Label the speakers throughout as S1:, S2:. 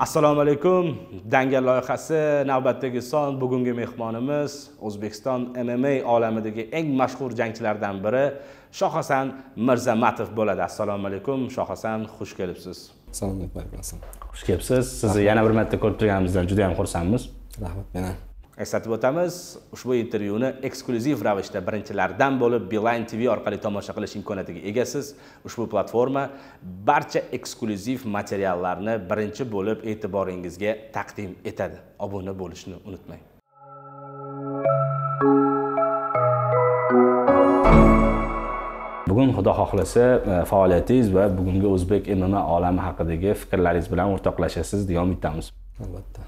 S1: Assalomu alaykum. Dangal loyihasi navbatdagi son. Bugungi mehmonimiz O'zbekiston MMA olamidagi eng mashhur jangchilardan biri Shohhasan Mirzamatov bo'ladi. Assalomu alaykum Shohhasan, xush kelibsiz.
S2: Assalomu alaykum.
S1: Xush kelibsiz. Sizni yana bir marta ko'rib turganimizdan juda ham xursandmiz.
S2: Rahmat meni.
S1: Eslatib o'tamiz, ushbu intervyuni eksklyuziv ravishda birinchilardan bo'lib Beeline TV orqali tomosha qilish imkoniyatiga egasiz. Ushbu platforma barcha eksklyuziv materiallarni birinchi bo'lib e'tiboringizga taqdim etadi. Obuna bo'lishni unutmang. Bugun xudo xohlasa faoliyatingiz va bugungi o'zbek MMA olami haqidagi fikrlaringiz bilan o'rtoqlashasiz degan umiddamiz.
S2: Albatta.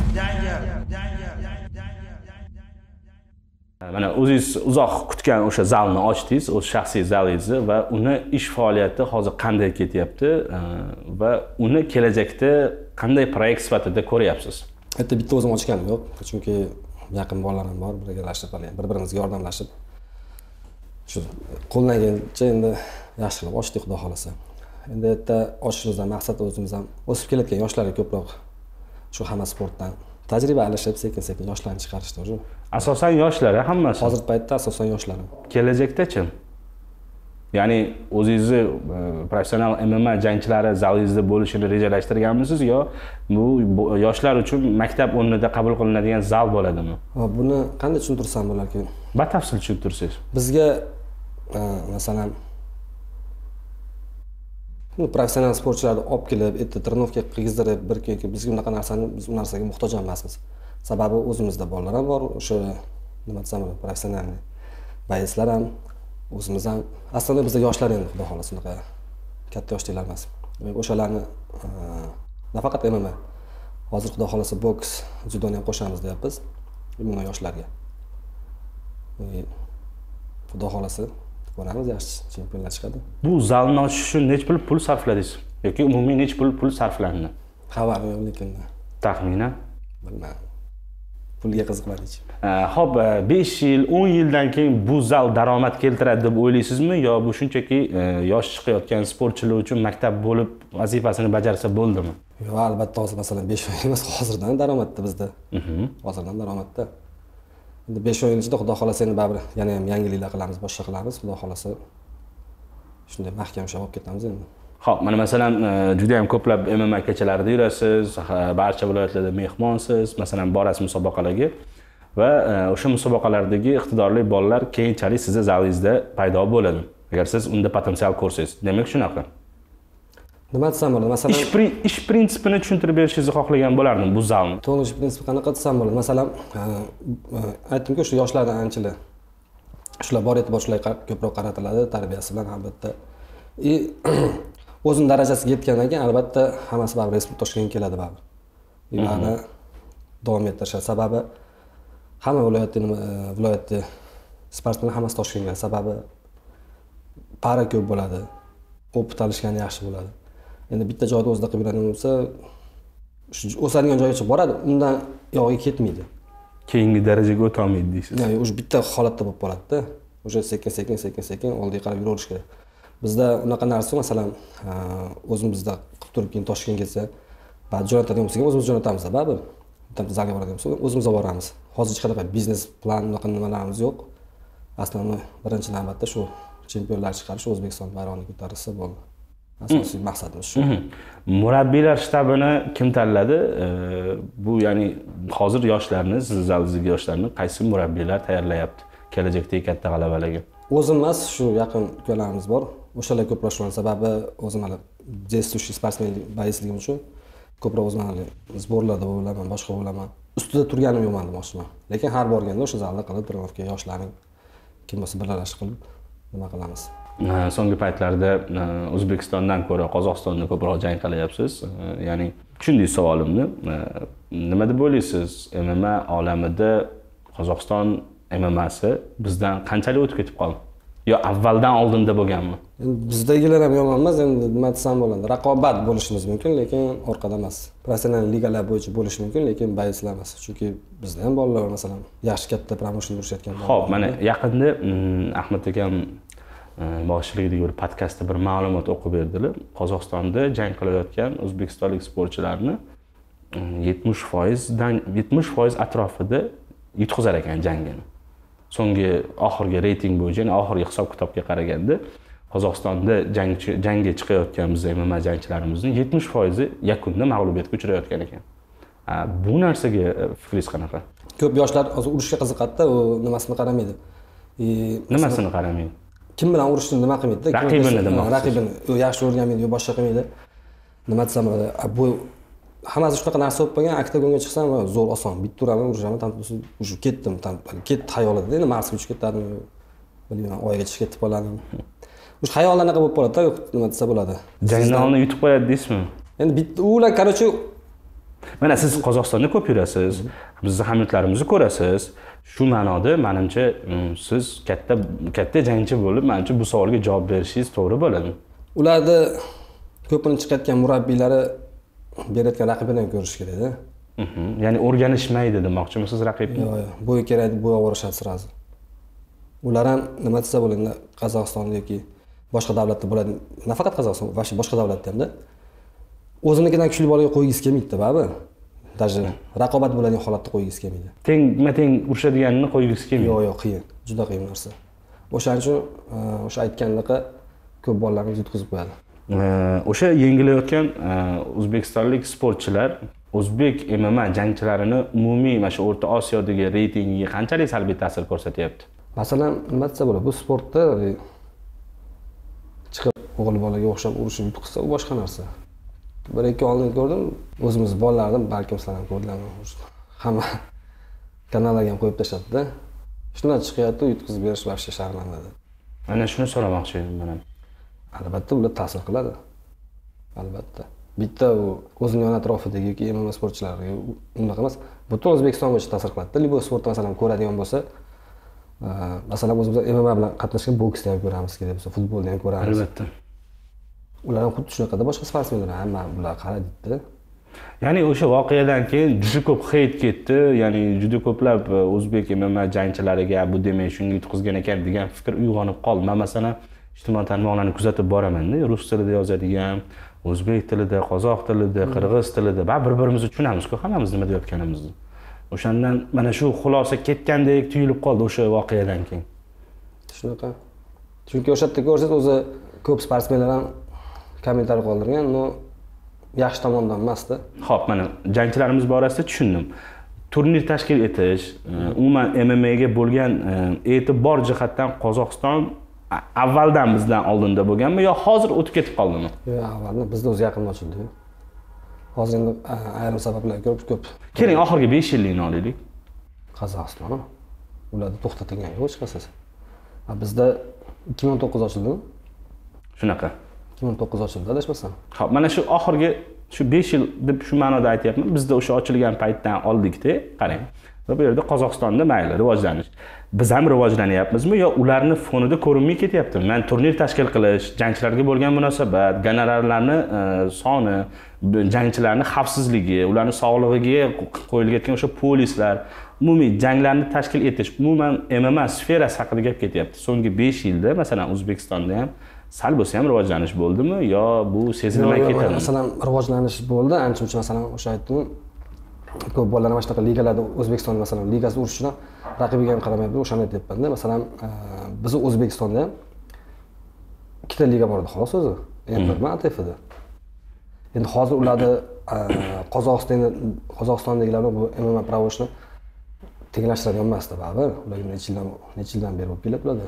S1: Mana o'zingiz uzoq kutgan o'sha zalni ochdingiz, o'z shaxsiy zalingizni va uni ish faoliyati hozir qanday ketyapti va uni kelajakda qanday proyekt sifatida ko'ryapsiz?
S2: Bitta o'zim ochganim yo'q, chunki yaqin bolalarim bor, birgalashib, bir-birimizga yordamlashib shu qo'ldan kelgancha endi yaxshi qilib ochdik xudo xolasa. Endi yerda ochishimizdan maqsad o'zimiz ham o'sib kelayotgan yoshlarga ko'proq shu hamma sportdan tajriba alishib, sekin-sekin yoshlarni chiqarishdi o'sha.
S1: Asosan yoshlar hammasi.
S2: Hozirgi paytda asosan yoshlar.
S1: Kelajakda-chi? Ya'ni o'zingizni professional MMA jangchilari zalingizda bo'lishini rejalashtirganmisiz yo bu yoshlar uchun maktab o'rnida qabul qilinadigan zal bo'ladimi?
S2: Buni qanday tushuntirsam bo'larkan?
S1: Batafsil tushuntirsangiz.
S2: Bizga masalan professional sportchilarni olib kelib, trenovka qilgizdirib, bir kun bizga unaqa narsani biz u narsaga muhtoj emasmiz. Sababi o'zimizda bolalar ham bor, o'sha nima desam, professional bayislar ham o'zimiz ham. Aslida bizda yoshlar endi xudo xolasa unaqa katta yoshdagilar emas. O'shalarni nafaqat MMA, hozir xudo xolasa boks, judoni ham qo'shamiz deyapmiz. Buni yoshlarga. Xudo xolasa ko'ramiz, yaxshi chempionlar chiqadi.
S1: Bu zalni ochish uchun nechta pul sarfladingiz yoki umumiy nechta pul sarflandi?
S2: Xabarim yo'q, lekin
S1: Taxminan
S2: bilmadim. Pulga qiziqmadik.
S1: Xo'p, 5 yil, 10 yildan keyin bu zal daromad keltiradi deb o'ylaysizmi yo bu shunchaki yosh chiqayotgan sportchilar uchun maktab bo'lib vazifasini bajarsa bo'ldimi?
S2: Yo'q, albatta hozir masalan 5 yil emas, hozirdan daromadda bizda. Hozirdan daromadda. Endi 5 yil ichida xudo xolasa endi baribir yana ham yangiliklar qilamiz, boshqa qilamiz, xudo xolasa shunday mahkam ushlab olib ketamiz endi.
S1: Xo'p, mana masalan juda ham ko'plab MMA kechalarida yurasiz, barcha viloyatlarda mehmonsiz, masalan borasiz musobaqalarga va o'sha musobaqalardagi iqtidorli bolalar keyinchalik sizni zalingizda paydo bo'ladi. Agar siz unda potensial ko'rsangiz. Demak shunaqa.
S2: Nima desam bo'ladi? Masalan,
S1: ish prinsipini tushuntirib berishingizni xohlagan bo'lardim bu zalni.
S2: To'g'ri, ish prinsipi qanaqa desam bo'ladi? Masalan, aytdimku, shu yoshlardan anchalar shular bor e'tibor shularga ko'proq qaratiladi, tarbiyasi bilan albatta. O'zini darajasiga yetgandan keyin albatta hammasi baribir respublika Toshkentga keladi baribir. Ularni davom ettirishadi. Sababi hamma viloyatda sportchilar hammasi Toshkentga keladi. Sababi para ko'p bo'ladi. Opit olishgani yaxshi bo'ladi. Endi bitta joyda o'zida qilib yuradigan bo'lsa, shu o'sadigan joygacha boradi, undan yog'iga ketmaydi.
S1: Keyingi darajaga o'ta olmaydi deysiz.
S2: Ya'ni o'sha bitta holatda bo'lib qoladi-da. O'sha sekin oldiga qarab yuraverish kerak. Bizda unaqa narsa, masalan, o'zimizda qilib turib keyin Toshkentga kelsa, ba'zi jo'natadigan bo'lsa, o'zimiz jo'natamiz, baribir. Bitta zalga boradigan bo'lsa, o'zimiz olib boramiz. Hozir hech qanaqa biznes plan, unaqa nimalarimiz yo'q. Aslida birinchi navbatda shu chempionlar chiqarish, O'zbekiston bayrog'ini ko'tarsa bo'ldi. Asosiy maqsadimiz shu.
S1: Murabbiylar shtabini kim tanladi? Bu ya'ni hozir yoshlarni, siz zaldagi yoshlarni qaysi murabbiylar tayyorlayapti kelajakdagi katta g'alabalarga?
S2: O'zim emas, shu yaqin ukalarimiz bor. O'shalar ko'proq shu sababi o'zim hali действующий sportsmenlik bayisligim uchun ko'proq o'zim hali sborlarda bo'laman, boshqa bo'laman. Ustida turganim yo'qman demoqchiman. Lekin har borganda o'sha zalda qilib, trenovka yoshlarning kim bo'lsa birlashib qilib nima qilamiz.
S1: So'nggi paytlarda O'zbekistondan ko'ra Qozog'istonda ko'proq jang qilyapsiz. Ya'ni tushundingiz savolimni. Nima deb o'ylaysiz? MMA olamida Qozog'iston MMAsi bizdan qanchalik o'tib ketib qoldi? Yo avvaldan oldinda bo'lganmi?
S2: Bizdagilar ham yomon emas, endi nima desam bo'ladi? Raqobat bo'lishimiz mumkin, lekin orqada emas. Professional ligalar bo'yicha bo'lishi mumkin, lekin bayislar emas. Chunki bizda ham bolalar masalan yaxshi katta promotion yurishayotgan bolalar.
S1: Xo'p, mana yaqinda Ahmad akam boshchiligidagi bir podkastda bir ma'lumot o'qib berdilar. Qozog'istonda jang qilayotgan o'zbekistonlik sportchilarni 70% atrofida yutqizar ekan jangini. So'nggi oxirgi reyting bo'yicha, oxirgi hisob-kitobga qaraganda Qozog'istonda jangga chiqayotgan biz MMA jangchilarimizning 70% yakunda mag'lubiyatga uchrayotgan ekan. Bu narsaga fikringiz qanaqa?
S2: Ko'p yoshlar hozir urushga qiziqadi-da, u nimasini qaramaydi.
S1: Nimasini qaramaydi?
S2: Kim bilan urushni nima qilmaydi-da?
S1: Raqibini demoqchisiz.
S2: Raqibini yaxshi o'rganmaydi, yo boshqa qilmaydi. Nima desam bo'ladi? Bu hammasi shunaqa narsa bo'lib qolgan, oktagonga chiqsam zo'r oson. Bitta uraman, urushaman, уже ketdim, ketdi xayolida. Endi Marsga uchib ketdim, bilmayman, oyga chiqib ketib qoladim. O'sha xayollar anaqa bo'lib qoladi-da, nima desa bo'ladi.
S1: Jangni yutib qo'yadi deysizmi?
S2: Endi bitta ular, короче,
S1: mana siz Qozog'istonda ko'p yurasiz, bizning hamyurtlarimizni ko'rasiz. Shu ma'noda menimcha siz katta jangchi bo'lib, menimcha bu savolga javob berishingiz to'g'ri bo'ladi.
S2: Ularda ko'pini chiqayotgan murabbiylari berayotgan raqibini ham ko'rish kerak-da.
S1: Ya'ni o'rganishmaydi demoqchimisiz raqibni?
S2: Yo'q, bo'yi kerak deb bo'yga borishadi sirazi. Ular ham nima desa bo'ladi, Qozog'istonda yoki boshqa davlatda bo'ladi. Nafaqat Qozog'iston, boshqa davlatda ham-da. O'zinikidan kuchli bolaga qo'ygiz kelmaydi-da, baribir. Даже raqobat bo'ladigan holatda qo'ygiz kelmaydi.
S1: Teng urishadiganini qo'ygiz kelmaydi.
S2: Yo'q, qiyin. Juda qiyin narsa. O'shaning uchun o'sha aytgandaqa ko'p bolalarni yutqizib qo'yadi.
S1: O'sha yengilayotgan o'zbekistonlik sportchilar o'zbek MMA jangchilarini umumiy mana shu O'rta Osiyodagi reytingiga qanchalik salbiy ta'sir ko'rsatyapti?
S2: Masalan, nima desa bo'ladi, bu sportda chiqib o'g'il bolaga o'xshab urishib yutqizsa, u boshqa narsa. Bir ikki oldin ko'rdim, o'zimiz bolalardan, balkim sizlar ham ko'rdilarmi? Hamma kanallarga ham qo'yib tashladi-da. Shundan chiqyapti, yutqizib berish vaqti sharmandada.
S1: Mana shuni so'ramoqchi edim men ham.
S2: Albatta ular ta'sir qiladi. Albatta. Bitta u o'zining yon atrofidagi yoki MMA sportchilariga unaqa emas, butun O'zbekiston bo'yicha ta'sir qiladi. Libo sportni masalan ko'radigan bo'lsa, masalan o'zimiz MMA bilan qatnashgan boksni ham ko'ramiz kerak bo'lsa, futbolni ham ko'ramiz.
S1: Albatta.
S2: Ular ham xuddi shunaqada boshqa sportsmenlar hamma bular qaraydi-da.
S1: Ya'ni o'sha voqeadan keyin juda ko'p heyt ketdi, ya'ni juda ko'plab o'zbek MMA jangchilariga bu demak shunga yutqizgan ekan degan fikr uyg'onib qoldi. Men masalan ijtimoiy tarmoqlarni kuzatib boraman-da, rus tilida yozadigan, o'zbek tilida, qozoq tilida, qirg'iz tilida, bir-birimizni tushunamiz-ku hammamiz nima deyotganimizni. O'shandan mana shu xulosa ketgandek tuyulib qoldi o'sha voqeadan keyin.
S2: Shunaqa. Chunki o'sha yerda ko'rsangiz o'zi ko'p sportsmenlar ham kommentariy qoldirgan, no yaxshi tomondan emas-da.
S1: Xo'p, mana jangchilarimiz borasida tushundim. Turnir tashkil etish, umuman MMA ga bo'lgan e'tibor jihatdan Qozog'iston avvaldan bizdan oldinda bo'lganmi yo hozir o'tib ketib qoldimi?
S2: Yo'q, avvaldan bizda o'zi yaqin ochildi. Hozir endi ayrim sabablar ko'p.
S1: Keling, oxirgi 5 yillikni olaylik.
S2: Qozog'iston ularni to'xtatilgan yo'q hech qanday. Bizda 2009 ochildimi?
S1: Shunaqa.
S2: 2009 ochildi, adashmasam.
S1: Xo'p, mana shu oxirgi shu 5 yil deb shu ma'noda aytyapman. Bizda o'sha ochilgan paytdan oldikda, qarang. Va bu yerda Qozog'istonda mayli rivojlanish. Biz ham rivojlanyapmizmi yo ularni fonida ko'rinmay ketyaptimi? Men turnir tashkil qilish, jangchilarga bo'lgan munosabat, gonorarlarni soni, jangchilarning xavfsizligi, ularning sog'lig'iga qo'yilayotgan o'sha polislar, umumiy janglarni tashkil etish, umuman MMA sferasi haqida gap ketyapti. So'nggi 5 yilda masalan O'zbekistonda ham sal bo'lsa ham rivojlanish bo'ldimi yo bu sezilmay ketadimi?
S2: Masalan, rivojlanish bo'ldi, ancha-muncha masalan o'sha aytdim. Ko'p bolalar mana shunaqa ligalarda O'zbekiston masalan ligasida urishishdan raqibiga ham qaramaydi, o'shani aytyapman-da. Masalan, biz O'zbekistonda ham ikkita liga bor edi xolos o'zi. Endi nima ATFda. Endi hozir ularda Qozog'istondagilar bu MMA pravoshni tenglashtiradigan emasdi, baribir. Ularga necha yildan beri bo'lib keladi ularda.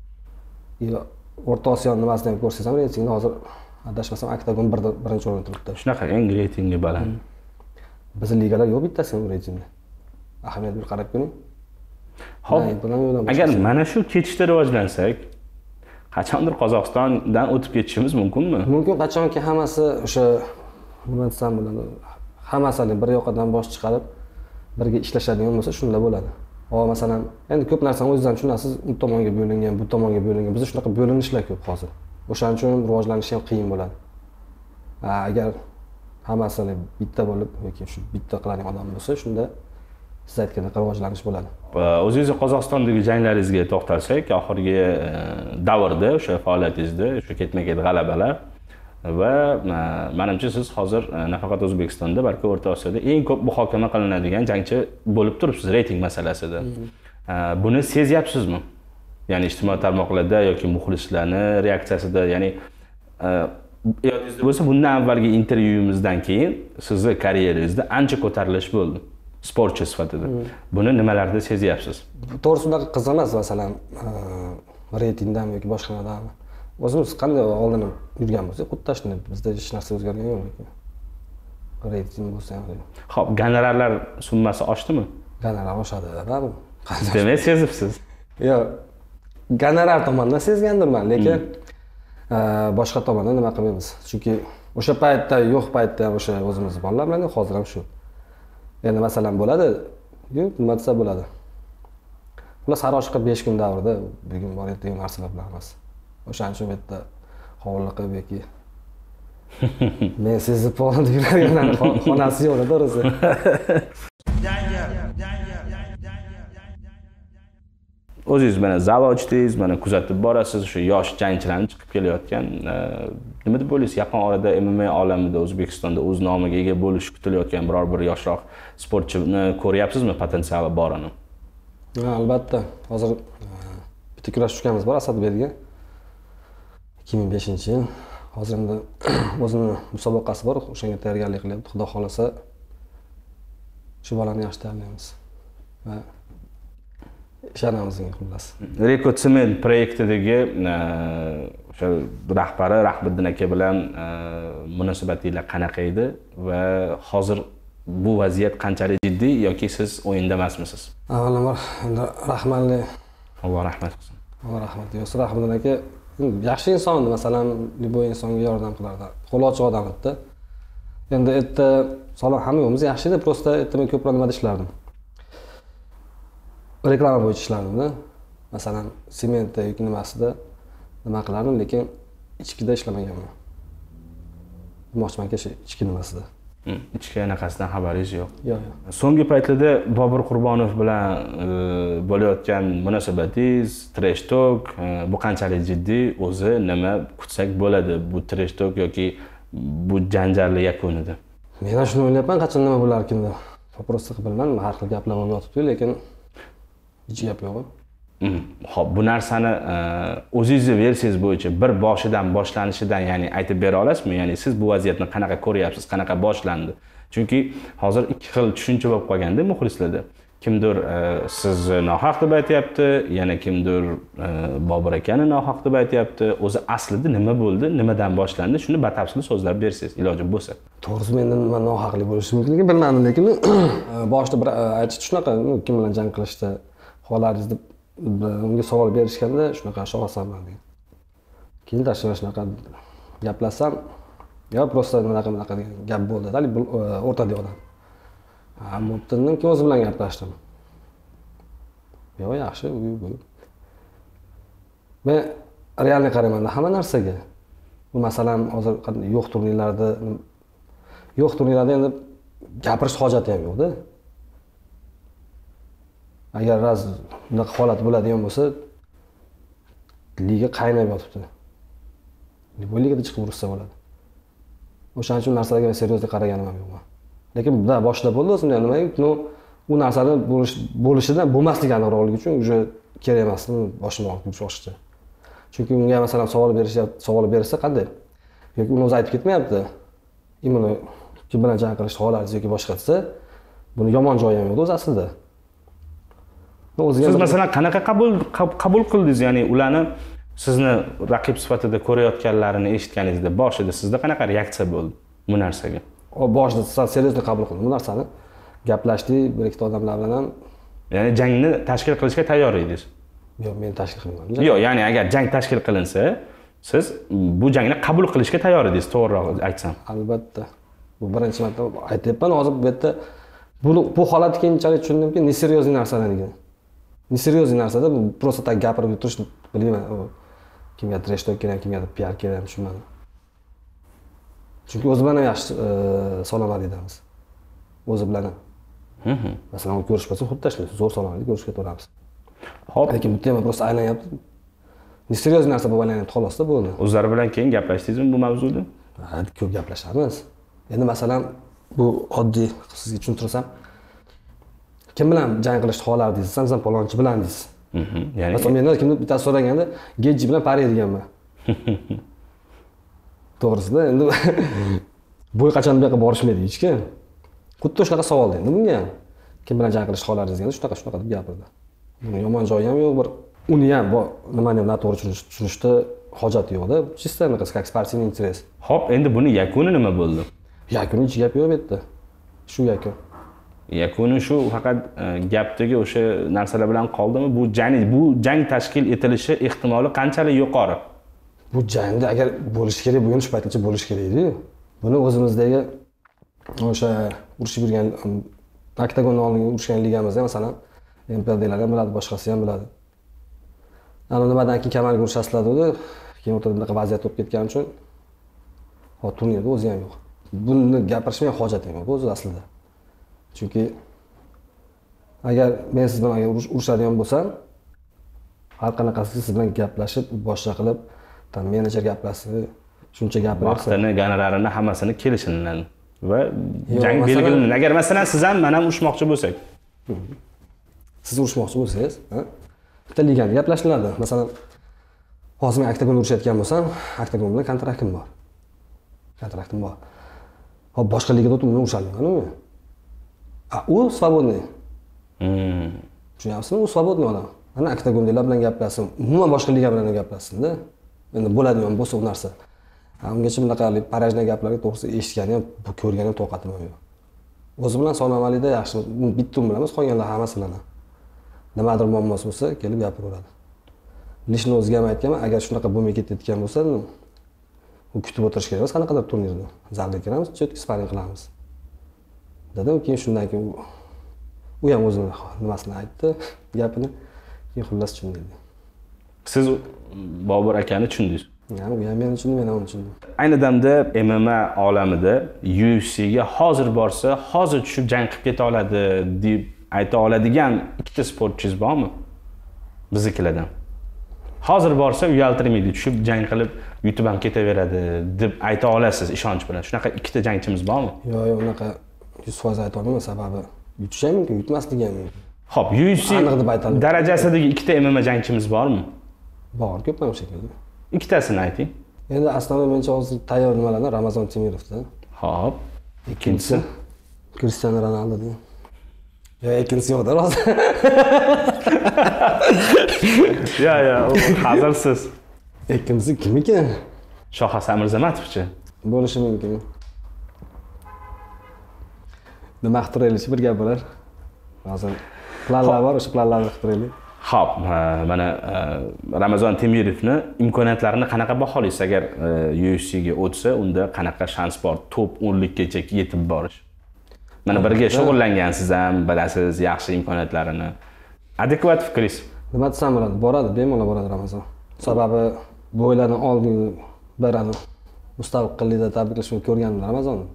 S2: O'rta Osiyo nimasini ham ko'rsangiz ham reytingda hozir adashmasam oktagon birinchi o'rinda turibdi.
S1: Shunaqa eng reytingi baland.
S2: Bizning ligalar yo'q bittasi ham reytingda. Ahamiyat bir qarab ko'ring.
S1: Xo'p, agar mana shu ketishda rivojlansak, qachondir Qozog'istondan o'tib ketishimiz mumkinmi?
S2: Mumkin, qachonki hammasi o'sha nima desam bo'ladi, hammasini bir yoqdan bosh chiqarib birga ishlashadigan bo'lsa shunda bo'ladi. Masalan, endi ko'p narsani o'zingizdan tushunasiz, u tomonga bo'lingan, bu tomonga bo'lingan. Bizda shunaqa bo'linishlar ko'p hozir. O'shaning uchun rivojlanish ham qiyin bo'ladi. Agar hammasini bitta bo'lib yoki shu bitta qiladigan odam bo'lsa, shunda siz aytgandek rivojlanish bo'ladi.
S1: O'zingizni Qozog'istondagi janglaringizga to'xtalsak, oxirgi davrda o'sha faoliyatingizda, o'sha ketma-ket g'alabalar va menimcha siz hozir nafaqat O'zbekistonda, balki O'rta Osiyoda eng ko'p muhokama qilinadigan jangchi bo'lib turibsiz reyting masalasida. Buni sezyapsizmi? Ya'ni ijtimoiy tarmoqlarda yoki muxlislarning reaksiyasida, ya'ni yodingizda bo'lsa, bundan avvalgi intervyumizdan keyin sizni karyeringizda ancha ko'tarilish bo'ldi sportchi sifatida. Buni nimalarda sezyapsiz?
S2: To'g'risi unaqa qiziq emas, masalan, reytingdami yoki boshqa nimadami. O'zimiz qanday oldin yurgan bo'lsak, xuddi shunday bizda hech narsa o'zgargani yo'q lekin. Reyting bo'lsa ham.
S1: Xo'p, gonorarlar summasi oshdimi?
S2: Gonorar oshadi, bu.
S1: Demak, sezibsiz.
S2: Yo'q. Gonorar tomondan sezgandirman, lekin boshqa tomondan nima qilmaymiz. Chunki o'sha paytda, yo'q paytda ham o'sha o'zimiz bolalar bilan hozir ham shu. Endi masalan bo'ladi, yo'q, nima desa bo'ladi. Ular saroshqa 5 kun davrida bugun borayotgan narsalar bilan emas. O'shaning uchun bu yerda hovli qilib yoki men sezib qoldim yurganlarning xonasi yo'q, to'g'risi.
S1: O'zingiz mana zal ochdingiz, mana kuzatib borasiz, o'sha yosh jangchilarning chiqib kelayotgan, nima deb o'ylaysiz, yaqin orada MMA olamida O'zbekistonda o'z nomiga ega bo'lish kutilayotgan biror bir yoshroq sportchini ko'ryapsizmi, potensiali borini?
S2: Ha, albatta. Hozir bitta kurash tushganimiz bor Asadbekga. 2005-yil. Hozir endi o'zining musobaqasi bor, o'shanga tayyorgarlik qilyapti. Xudo xolasa shu bolani yaxshi tayyorlaymiz. Va ishonamiz unga xullas.
S1: Rekord Sement proyektidagi o'sha rahbari Rahmiddin aka bilan munosabatinglar qanaqa edi va hozir bu vaziyat qanchalik jiddiy yoki siz o'yinda emasmisiz?
S2: Avvalambor rahmatli.
S1: Alloh rahmat qilsin.
S2: Alloh rahmat qilsin. Rahmiddin aka yaxshi inson, masalan, liboy insonga yordam qilardi. Qo'li ochiq odam edi. Endi erta salom hammamiz yaxshi edi, prosta erta men ko'proq nimada ishlardim. Reklama bo'yicha ishlardim-da. Masalan, sementda yoki nimasida nima qilardim, lekin ichkida ishlamaganman. Demoqchimanki, ichki nimasida.
S1: Ichki anaqasidan xabaringiz yo'q.
S2: Yo'q.
S1: So'nggi paytlarda Bobur Qurbonov bilan bo'layotgan munosabatingiz, trash talk, bu qanchalik jiddiy, o'zi nima kutsak bo'ladi bu trash talk yoki bu janjalli yakunida?
S2: Men ham shuni o'ylayapman, qachon nima bo'larkin deb. Prosta bilmayman, har xil gaplar bo'lib yotibdi, lekin hech gap yo'q.
S1: Xo'p, bu narsani o'zingizni versiyangiz bo'yicha bir boshidan boshlanishidan, ya'ni aytib bera olasizmi? Ya'ni siz bu vaziyatni qanaqa ko'ryapsiz, qanaqa boshlandi? Chunki hozir ikki xil tushuncha bo'lib qolganda muxlislarda. Kimdir sizni nohaq deb aytayapti, yana kimdir Bobur akani nohaq deb aytayapti. O'zi aslida nima bo'ldi, nimadan boshlandi? Shuni batafsil so'zlab bersangiz, iloji bo'lsa.
S2: To'g'risi, mendan nima nohaqlik bo'lishi mumkinligini bilmadim, lekin boshida bir aytishdi shunaqa, kim bilan jang qilishda holaringizni unga savol berishganda shunaqa sho'g'asanman degan. Keyin tashqari shunaqa gaplashsam, yo prosta bunaqa degan gap bo'ldi, o'rtadagi odam. Ha, bo'pti, kim o'zi bilan gaplashdim. Yo'q, yaxshi, bu. Men realni qarayman hamma narsaga. Bu masalan hozir yo'q turnirlarda endi gapirish hojati ham yo'q-da. Agar raz bunaqa holat bo'ladigan bo'lsa, liga qaynab yotibdi. Bu ligada chiqib ursa bo'ladi. O'shaning uchun narsalarga seriozlik qaraganim ham yo'q. Lekin boshida bo'ldi o'zimda nimaga, u narsani bo'lishidan bo'lmasligini aniqligi uchun уже kerak emasdi, boshimni olib o'shiqcha. Chunki unga masalan savol bersa qanday? Yoki uni o'zi aytib ketmayapti. Imuni kim bilan jang qilish holatingiz yoki boshqa desa, buni yomon joyi ham yo'q o'zi aslida.
S1: Siz masalan qanaqa qabul qildingiz? Ya'ni ularni sizni raqib sifatida ko'rayotganlarini eshitganingizda boshida sizda qanaqa reaksiya bo'ldi bu narsaga?
S2: Boshida seriozli qabul qildim bu narsani. Gaplashdik bir ikkita odamlar bilan ham.
S1: Ya'ni jangni tashkil qilishga tayyor edingiz?
S2: Yo'q, men tashkil qilmadim.
S1: Yo'q, ya'ni agar jang tashkil qilinsa, siz bu jangni qabul qilishga tayyor edingiz, to'g'riroq aytsam.
S2: Albatta. Bu birinchi marta aytyapman, hozir bu yerda bu holatni keyinchalik tushundimki, neseryozni narsalarga. Neseryozni narsada bu prosta gapirib o'tirish bilmayman. Kimga trash talk kerak, kimga PR kerak tushunmadim. Chunki o'zi bilan ham yaxshi salomat edamiz. O'zi bilan ham. Masalan, ko'rishmasa xuddi shunday zo'r salomatlik ko'rishga to'g'ramiz. Xo'p, lekin bu tema prosta aylanyapti. Neseryoz narsa bo'lib aylanyapti, xolos-da bo'ldi.
S1: O'zlari bilan keyin gaplashdingizmi bu mavzuda?
S2: Ko'p gaplashamiz. Endi masalan, bu oddiy sizga tushuntirsam, kim bilan jang qilishni xohlardingiz desam, siz palonchi bilan deysiz.
S1: Ya'ni
S2: masalan, mendan kimdir bittasi so'raganda, Getji bilan Pari deganman. To'g'risida, endi bo'y qachon bu yoqqa borishmaydi hech kim. Xuddi shunaqa savol endi bunga ham. Kim bilan jang qilishni xohlardingiz deganda shunaqa deb gapirdi. Buni yomon joyi ham yo'q, bir uni ham bu nimani ham noto'g'ri tushunishda hojat yo'q-da. Чисто как спортивный интерес.
S1: Xo'p, endi buni yakuni nima bo'ldi?
S2: Yakuni hech gap yo'q bu yerda. Shu yakun.
S1: Yakuni shu faqat gapdagi o'sha narsalar bilan qoldimi? Bu jang tashkil etilishi ehtimoli qanchalik yuqori?
S2: Bu jangda agar bo'lishi kerak, bugun shu paytgacha bo'lishi kerak edi. Buni o'zimizdagi o'sha urushib yurgan oktagonda oldingi urushgan ligamizda masalan MPLDlar ham biladi, boshqasi ham biladi. Ana nimadan keyin kamalga urishasizlar dedi. Keyin o'tirib bunaqa vaziyat bo'lib ketgani uchun turnirda o'zi ham yo'q. Buni gapirishga hojat yo'q o'zi aslida. Chunki agar men siz bilan urushadigan bo'lsam, har qanaqasi siz bilan gaplashib, boshqa qilib, tam menejer gaplashib, shuncha gapirib,
S1: vaqtini, gonorarini hammasini kelishinadi va jang belgilanadi. Agar masalan siz ham men ham urushmoqchi bo'lsak,
S2: siz urushmoqchi bo'lsangiz, bitta ligani gaplashiladi. Masalan, hozir men oktagonda urushayotgan bo'lsam, oktagon bilan kontraktim bor. Hop, boshqa ligada o'tib bilan urushaman-ku. U свободный. Tushunyapsizmi? U свободный odam. Ana oktagondagilar bilan gaplashsin, umuman boshqa liga bilan gaplashsin-da. Endi bo'ladigan bo'lsa bu narsa. Ungacha bunaqa parajniy gaplarga to'g'risi eshitgani ham, ko'rgani ham to'qatim yo'q. O'zi bilan Sonamalida yaxshi, bitta bilamiz, qolganlar hammasi bilan. Nimadir muammosi bo'lsa, kelib gapiraveradi. Lishni o'ziga ham aytganman, agar shunaqa bo'lmay ketayotgan bo'lsa, u kutib o'tirish kerak emas, qanaqadir turnirda. Zalga kiramiz, chetki sparing qilamiz. Dedim, keyin shundan keyin u ham o'zini nimasini aytdi, gapini. Keyin xullas tushundim.
S1: Siz Bobur akani tushundingiz?
S2: Ha, u ham meni tushundi, men ham uni tushundim.
S1: Ayni damda MMA olamida UFC ga hozir borsa, hozir tushib jang qilib keta oladi deb ayta oladigan ikkita sportchingiz bormi? Biznikilardan. Hozir borsa uyaltirmaydi, tushib jang qilib yutib ham ketaveradi deb ayta olasiz ishonch bilan. Shunaqa ikkita jangchimiz bormi?
S2: Yo'q, unaqa 100% ayta olmayman, sababi yutish ham mumkin, yutmasligi ham mumkin.
S1: Xo'p, UFC darajasidagi ikkita MMA jangchimiz bormi?
S2: Bor, ko'p ham shekilli.
S1: Ikkitasini ayting.
S2: Endi aslida mencha hozir tayyor nimalardan Ramazon Temirovdan.
S1: Xo'p, ikkinchisi
S2: Cristiano Ronaldo degan. Yo'q, ikkinchisi yo'qda hozir.
S1: Yo'q, hazilsiz.
S2: Ikkinchisi kim ekan?
S1: Shohhasan Mirzamatovchi.
S2: Bo'lishi mumkin. Nima ixtiraylik bir gap bo'lar. Hozir planlar bor, o'sha planlarni ixtiraylik.
S1: Xo'p, mana Ramazon Temirovni imkoniyatlarini qanaqa baholaysiz? Agar UFC ga o'tsa, unda qanaqa shans bor top 10likgacha yetib borish? Mana birga shug'ullangansiz ham, bilasiz yaxshi imkoniyatlarini. Adekvat fikringiz?
S2: Nima desam bo'ladi? Boradi, bemalol boradi Ramazon. Sababi bo'ylarni oldin beradi. Mustaqillikda tabriklashni ko'rgandim Ramazonni.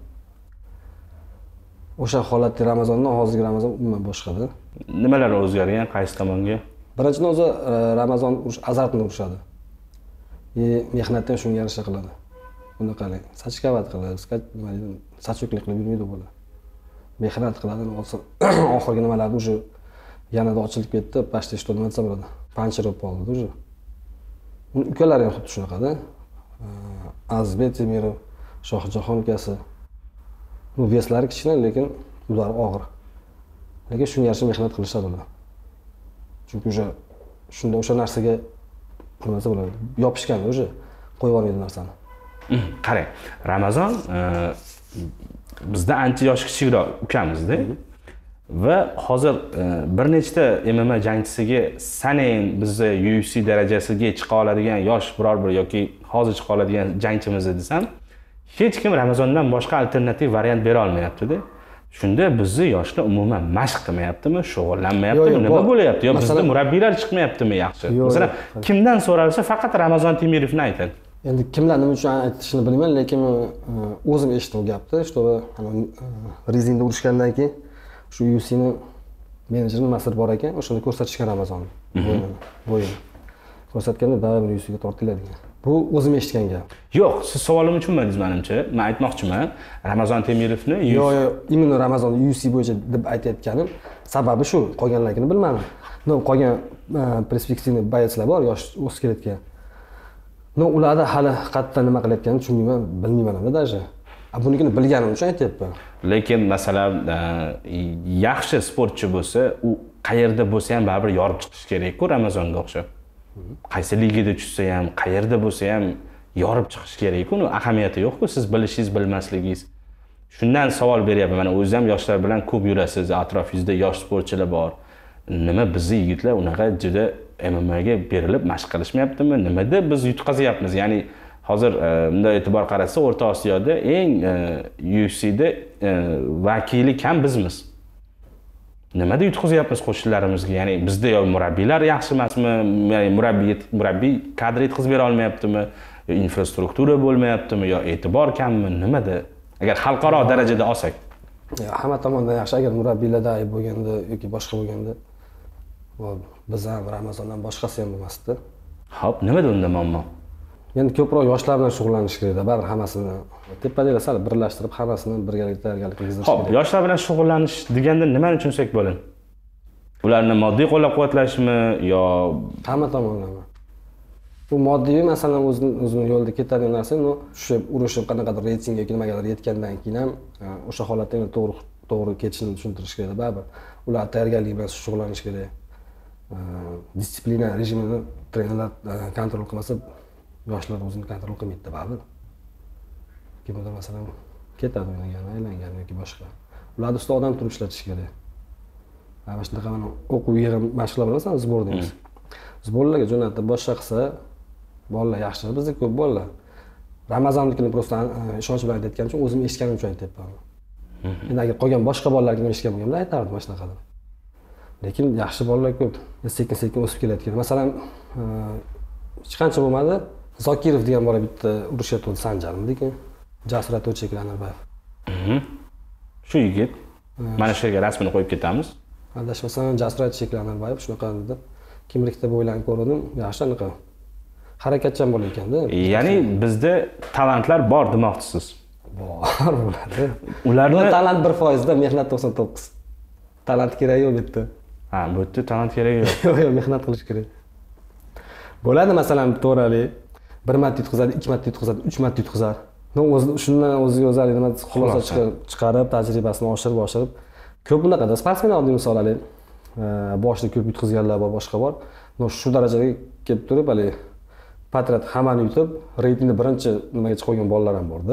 S2: O'sha holatda Ramazondan hozirgi Ramazon umuman boshqada.
S1: Nimalar o'zgargan, qaysi tomonga?
S2: Birinchidan o'zi Ramazon azartni urishadi. Mehnatdan shunga yarasha qiladi. Buni qarang, sachkavat qiladi, nima deydi, sachuklik qilib yurmaydi bola. Mehnat qiladi, oxirgi nimalarni o'sha yanada ochilib ketdi, pashta ishto nima desam bo'ladi. Pancher bo'lib qoldi o'sha. Uni ukalari ham xuddi shunaqada. Azizbek Temirov, Shohjahon ukasi. Bu veslari kichkina, lekin ular og'ir. Lekin shunga yarasha mehnat qilishadi ular. Chunki o'sha narsaga nimasi bo'ladi, yopishgan o'sha, qo'yib olmaydi narsani.
S1: Qarang, Ramazon bizda ancha yosh kichikroq ukamiz-da. Va hozir bir nechta MMA jangchisiga sanang bizni UFC darajasiga chiqa oladigan yosh biror bir yoki hozir chiqa oladigan jangchimiz desam, hech kim Ramazondan boshqa alternativ variant bera olmayapti-da. Shunda bizni yoshlar umuman mashq qilmayaptimi, shug'ullanmayaptimi, nima bo'layapti? Yo bizda murabbiylar chiqmayaptimi yaxshi? Masalan, kimdan so'ralsa faqat Ramazon Temirovni aytadi.
S2: Endi kimlar nima uchun aytishini bilmayman, lekin o'zim eshitdim bu gapni, чтобы Rizingda urushgandan keyin shu UFC'ni menejeri nimasida bor ekan, o'shanda ko'rsatishgan Ramazonni. Bo'yini. Ko'rsatganda davomli UFC'ga tortilar degan. Bu o'zim eshitgan gap.
S1: Yo'q, siz savolimni tushunmadingiz menimcha. Men aytmoqchiman, Ramazon Temirovni
S2: Yo'q, imенно Ramazon UFC bo'yicha deb aytayotganim sababi shu, qolganlarini bilmadim. No, qolgan perspektivniy boyatlar bor, yosh o'sib kelayotgan. No, ularda hali qayerdan nima qilayotganini tushunmayman, bilmayman ham даже. Bunikini bilganim uchun aytyapman.
S1: Lekin masalan, yaxshi sportchi bo'lsa, u qayerda bo'lsa ham baribir yorib chiqish kerak-ku Ramazonga o'xshab. Qaysi ligada tushsa ham, qayerda bo'lsa ham yorib chiqish kerak-ku, uni ahamiyati yo'q-ku, siz bilishingiz, bilmasligingiz. Shundan savol beryapman. Mana o'zingiz ham yoshlar bilan ko'p yurasiz, atrofingizda yosh sportchilar bor. Nima bizni yigitlar unaqa juda MMAga berilib mashq qilishmayaptimi? Nimada biz yutqazyapmiz? Ya'ni hozir bunday e'tibor qarasa, O'rta Osiyoda eng UFCda vakili kam bizmiz. Nimada yutqazyapmiz qo'shnilarimizga? Ya'ni bizda yo murabbiylar yaxshi emasmi? Ya'ni murabbiy kadr yetkazib bera olmayaptimi? Yo infrastruktura bo'lmayaptimi? Yo e'tibor kammi? Nimada? Agar xalqaro darajada olsak.
S2: Hamma tomondan yaxshi, agar murabbiylarda ayb bo'lganda yoki boshqa bo'lganda, biz ham Ramazondan boshqasi ham bo'lmasdi.
S1: Xo'p, nimada unda muammo?
S2: Endi ko'proq yoshlar bilan shug'ullanish kerak-da, baribir hammasini tepadagi sal birlashtirib, hammasini birgalikda qilgizirish kerak.
S1: Xo'p, yoshlar bilan shug'ullanish deganda nimani tushunsak bo'ladi? Ularni moddiy qo'llab-quvvatlashmi yo
S2: hamma tomonlama? Bu moddiy masalan o'zini yo'lida ketadigan narsa, tushib, urushib, qanaqadir reytingga yoki nimagadir yetgandan keyin ham o'sha holatda to'g'ri ketishini tushuntirish kerak. Baribir ular tayyorgarlik bilan shug'ullanish kerak. Disiplina rejimini trenerlar kontrol qilmasa, yoshlar o'zini kontrol qilmaydi baribir. Kimdir masalan ketadi o'ynagan, aylangan yoki boshqa. Ularni ustida odam turib ishlatish kerak. Mana shunaqa mana o'quv yig'im mashqlar bilan zbor deymiz. Zborlarga jo'natib boshqa qilsa, bolalar yaxshi. Bizda ko'p bolalar. Ramazonnikini просто ishonch bilan aytayotganim uchun o'zim eshitganim uchun aytyapman. Endi agar qolgan boshqa bolalarga eshitgan bo'lganimda aytardim mana shunaqa. Lekin yaxshi bolalar ko'p. Sekin-sekin o'sib kelayotgan. Masalan, hech qancha bo'lmadi. Zokirov degan bola bitta urushyapti Sanjarmi lekin Jasur Atochek Anarbayev.
S1: Shu yigit. Mana shu yerga rasmini qo'yib ketamiz.
S2: Adashmasam Jasur Atochek Anarbayev shunaqa dedi. Kimlikda bo'ylanib ko'rdim, yaxshi anaqa harakatchan bola ekanda.
S1: Ya'ni bizda talantlar bor demoqchisiz.
S2: Bor bo'ladi.
S1: Ularni
S2: talant 1% da, mehnat 99. Talant kerak yo'q bu yerda.
S1: Ha, bu yerda talant kerak yo'q.
S2: Yo'q, mehnat qilish kerak. Bo'ladi masalan to'rali 1 marta yutqazadi, 2 marta yutqazadi, 3 marta yutqazar. Shundan o'ziga o'zalik nima xulosa chiqarib, tajribasini oshirib ko'p bunaqada sportsmen oddiy misol olaylik. Boshida ko'p yutqazganlar bor, boshqa bor. Shu darajaga kelib turib, hali Patriot hammani yutib, reytingda birinchi nimaga chiqib qolgan bolalar ham bor-da.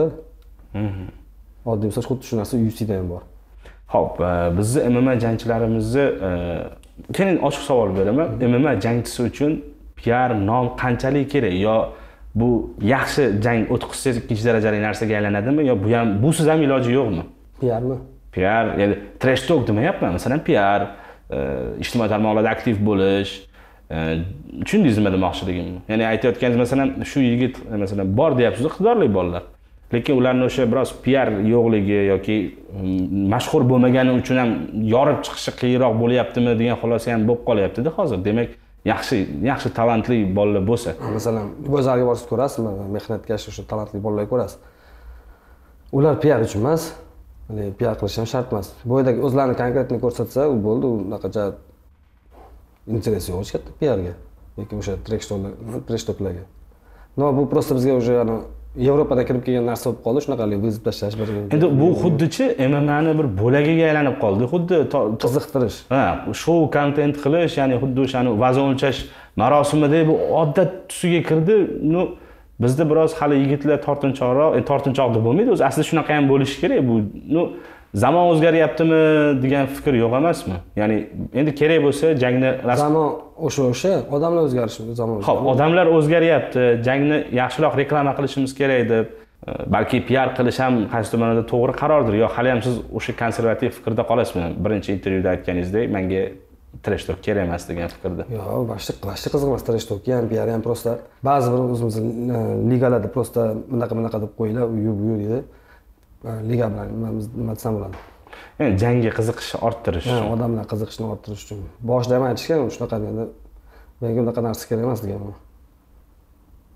S2: Oddiy misol xuddi shu narsa UFC'da ham bor.
S1: Xo'p, bizni MMA jangchilarimizni keyin ochiq savol beraman. MMA jangchisi uchun PR nom qanchalik kerak? Yo bu yaxshi jang o'tkazsangiz ikkinchi darajali narsaga aylanadimi yo busiz ham iloji yo'qmi?
S2: PRmi?
S1: PR, ya'ni trash talk demayapman. Masalan, PR, ijtimoiy tarmoqlarda aktiv bo'lish, tushundingizmi nima demoqchiligimni? Ya'ni aytayotganingiz masalan shu yigit masalan bor deyapsiz, iqtidorli bolalar. Lekin ularning o'sha biroz PR yo'qligi yoki mashhur bo'lmagani uchun ham yorib chiqishi qiyinroq bo'lyaptimi degan xulosa ham bo'lib qolyapti-da hozir. Demak, yaxshi talantli bolalar bo'lsa,
S2: masalan, bozorga borib ko'rasiz, mehnatkash o'sha talantli bolalarni ko'rasiz. Ular PR uchun emas, ya'ni PR qilish ham shart emas. Bu yerdagi o'zlarini konkretni ko'rsatsa, u bo'ldi, unaqacha interes yo'q hech katta PR-ga yoki o'sha trash talklarga. No, bu просто bizga o'sha Yevropadan kirib kelgan narsa bo'lib qoldi, shunaqalik vizib tashlash bir.
S1: Endi bu xuddichi MMAni bir bo'lagiga aylanib qoldi. Xuddi
S2: qiziqtirish.
S1: Ha, show content qilish, ya'ni xuddi o'shani vazn o'lchash marosimida bu odat tusiga kirdi. Bizda biroz hali yigitlar tortinchoq deb bo'lmaydi. O'zi aslida shunaqa ham bo'lishi kerak. Bu zamon o'zgaryaptimi degan fikr yo'q emasmi? Ya'ni endi kerak bo'lsa jangni
S2: zamon o'sha odamlar o'zgarishi zamon.
S1: Xo'p, odamlar o'zgaryapti. Jangni yaxshiroq reklama qilishimiz kerak deb, balki PR qilish ham qaysi tomonda to'g'ri qarordir. Yo hali ham siz o'sha konservativ fikrda qolasizmi? Birinchi intervyuda aytganingizdek, menga trash talk kerak emas degan fikrda.
S2: Yo'q, boshqa qiziq emas trash talk ham, PR ham prosta ba'zi bir o'zimiz ligalarda prosta bunaqa deb qo'yinglar, u deydi. Liga bilan nima desam bo'ladi.
S1: Ya'ni jangga qiziqish orttirish.
S2: Ha, odamlar qiziqishini orttirish uchun. Boshida ham aytishgan, shunaqa dedi. Menga bunaqa narsa kerak emas deganman.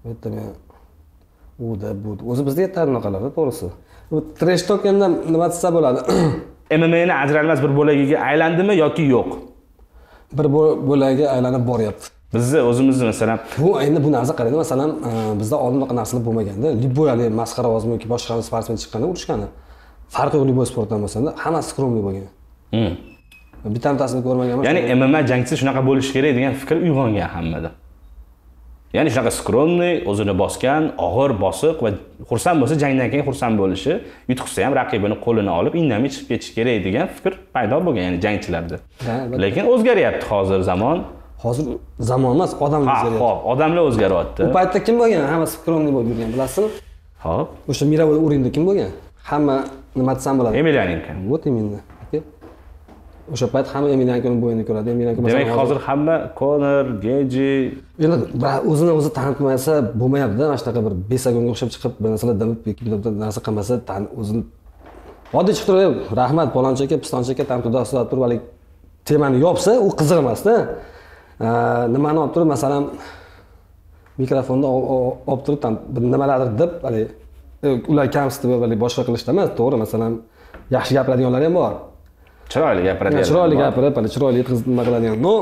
S2: Bu yerda men u da bu o'zi bizga yetarli unaqalar to'g'risi. Bu trash talk endi nima desa bo'ladi?
S1: MMA ni ajralmas bir bo'lagiga aylandimi yoki yo'q?
S2: Bir bo'lagiga aylanib boryapti.
S1: Bizni o'zimizni masalan
S2: Bu endi bu narsa qarang, masalan, bizda oldin unaqa narsalar bo'lmaganda, liboyali masxaravoz yoki boshqa sportsmen chiqqanda urishgani. Farqi yo'q liboy sportdan bo'lsa-da, hammasi skromli bo'lgan. Bitta-bittasini ko'rmaganman.
S1: Ya'ni MMA jangchisi shunaqa bo'lishi kerak degan fikr uyg'ongan hammada. Ya'ni shunaqa skromniy, o'zini bosgan, og'ir, bosiq va xursand bo'lsa, jangdan keyin xursand bo'lishi, yutqizsa ham raqibini qo'lini olib, indamay chiqib ketish kerak degan fikr paydo bo'lgan, ya'ni jangchilarda. Lekin o'zgaryapti hozir zamon.
S2: Hozir zamon emas, odamlar o'zgaryapti.
S1: Ha, odamlar o'zgaryapti.
S2: Bu paytda kim bo'lgan? Hammasi skromniy bo'lib yurgan, bilasizmi?
S1: Xo'p.
S2: O'sha Miravoy o'rinda kim bo'lgan? Hamma nima desam bo'ladi?
S1: Emelianenko.
S2: Вот именно. O'sha payt hamma Emeliankoning bo'yini ko'radi. Emelianko
S1: demak, hozir hamma Conor, Geji,
S2: endi o'zini o'zi tanitmasa bo'lmayapti-da, mana shunaqa bir besagonga o'xshab chiqib, bir narsalar demib, bir narsa qilmasa, o'zini oddiy chiqib turib, rahmat palonchi aka, pistonchi aka tanqidda uslab turib, hali temani yopsa, u qiziq emas-da. Nimani olib turib, masalan, mikrofonni olib turib, nimalardir deb, hali ular kamsitib va boshqa qilishda emas, to'g'ri, masalan, yaxshi gapiradiganlar ham bor.
S1: chiroyli gapiradi.
S2: Chiroyli gapirib, chiroyli yetkazib nima qiladigan. No.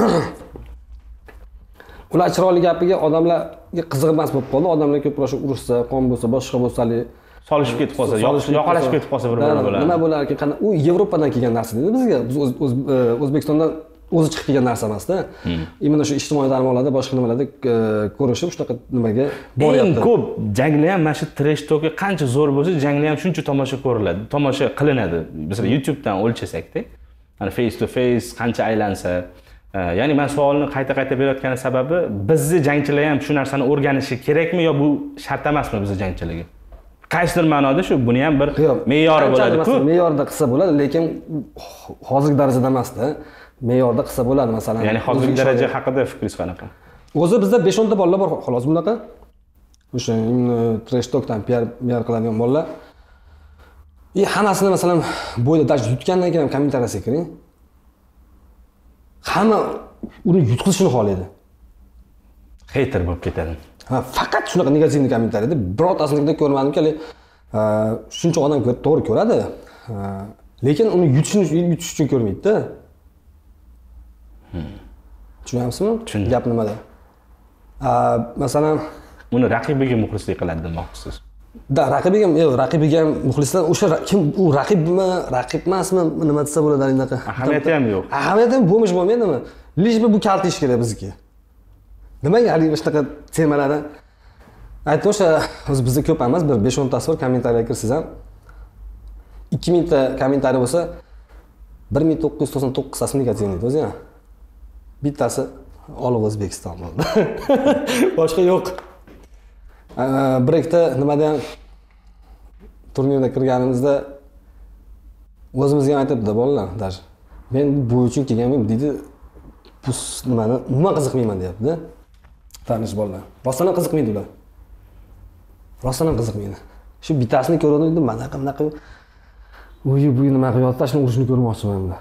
S2: Ular chiroyli gapiga odamlarga qiziq emas bo'lib qoldi. Odamlar ko'proq urushsa, qon bo'lsa, boshqa bo'lsa,
S1: solishib ketib qolsa, yoqalashib ketib qolsa bir-biri bilan.
S2: Nima bo'lar ekan? Qana u Yevropadan kelgan narsa edi bizga. Biz O'zbekistondan o'zi chiqib kelgan narsa emas-da. Imенно shu ijtimoiy tarmoqlarda, boshqa nimalarda ko'rishib, shunaqa nimaga boryapti.
S1: Eng ko'p janglar ham mana shu trash talkga qancha zo'r bo'lsa, janglar ham shuncha tomosha ko'riladi, tomosha qilinadi. Masalan, YouTubedan o'lchasak-da, mana face to face qancha aylansa, ya'ni men savolni qayta-qayta berayotgan sababi, bizni jangchilar ham shu narsani o'rganishi kerakmi yo bu shart emasmi bizni jangchiligi? Qaysidir ma'noda shu buni ham bir me'yori bo'ladi-ku.
S2: Me'yorda qilsa bo'ladi, lekin hozirgi darajada emas-da. Me'yorda qilsa bo'ladi, masalan.
S1: Ya'ni hozirgi daraja haqida fikringiz qanaqa?
S2: O'zi bizda 5-10 ta bolalar bor, xolos bunaqa. O'sha trash talkdan PR qiladigan bolalar. Hammasini masalan bo'yda dash yutgandan keyin kommentariyasiga kiring. Hamma uni yutqizishni xohlaydi.
S1: Hater bo'lib ketadi.
S2: Ha, faqat shunaqa negativni kommentariyda birortasini ko'rmadimki, shuncha odam to'g'ri ko'radi. Lekin uni yutish uchun ko'rmaydi-da. Tushunyapsizmi? Gap nimada? Masalan,
S1: uni raqibiga muxlislik qiladi demoqchisiz.
S2: Raqibiga ham muxlislar, o'sha kim u raqibmi, raqib emasmi, nima desa bo'ladi anaqa.
S1: Ahamiyati ham yo'q.
S2: Ahamiyati ham bo'lmaydimi? Lish bu kaltish kerak bizga. Nimaga hali shunaqa temalardan aytdim, o'sha o'zi bizda ko'p emas, bir 5-10 tasi bor, kommentariyaga kirsiz ham 2000 ta kommentariy bo'lsa 1999 tasi negativni o'zi ham. Bittasi Olov O'zbekiston bo'ldi. Boshqa yo'q. Bir ikkita nimadan turnirga kirganimizda o'zimizga ham aytibdi bolalar, даже men bu uchun kelganman deydi. Bu nimani umuman qiziqmayman deyapti-da. Tanish bolalar. Rostdan qiziqmaydi ular. Rostdan qiziqmaydi. Shu bittasini ko'rdim, mana bunaqa uyi bu nima qilyapti, shuni urishni ko'rmoqchiman men.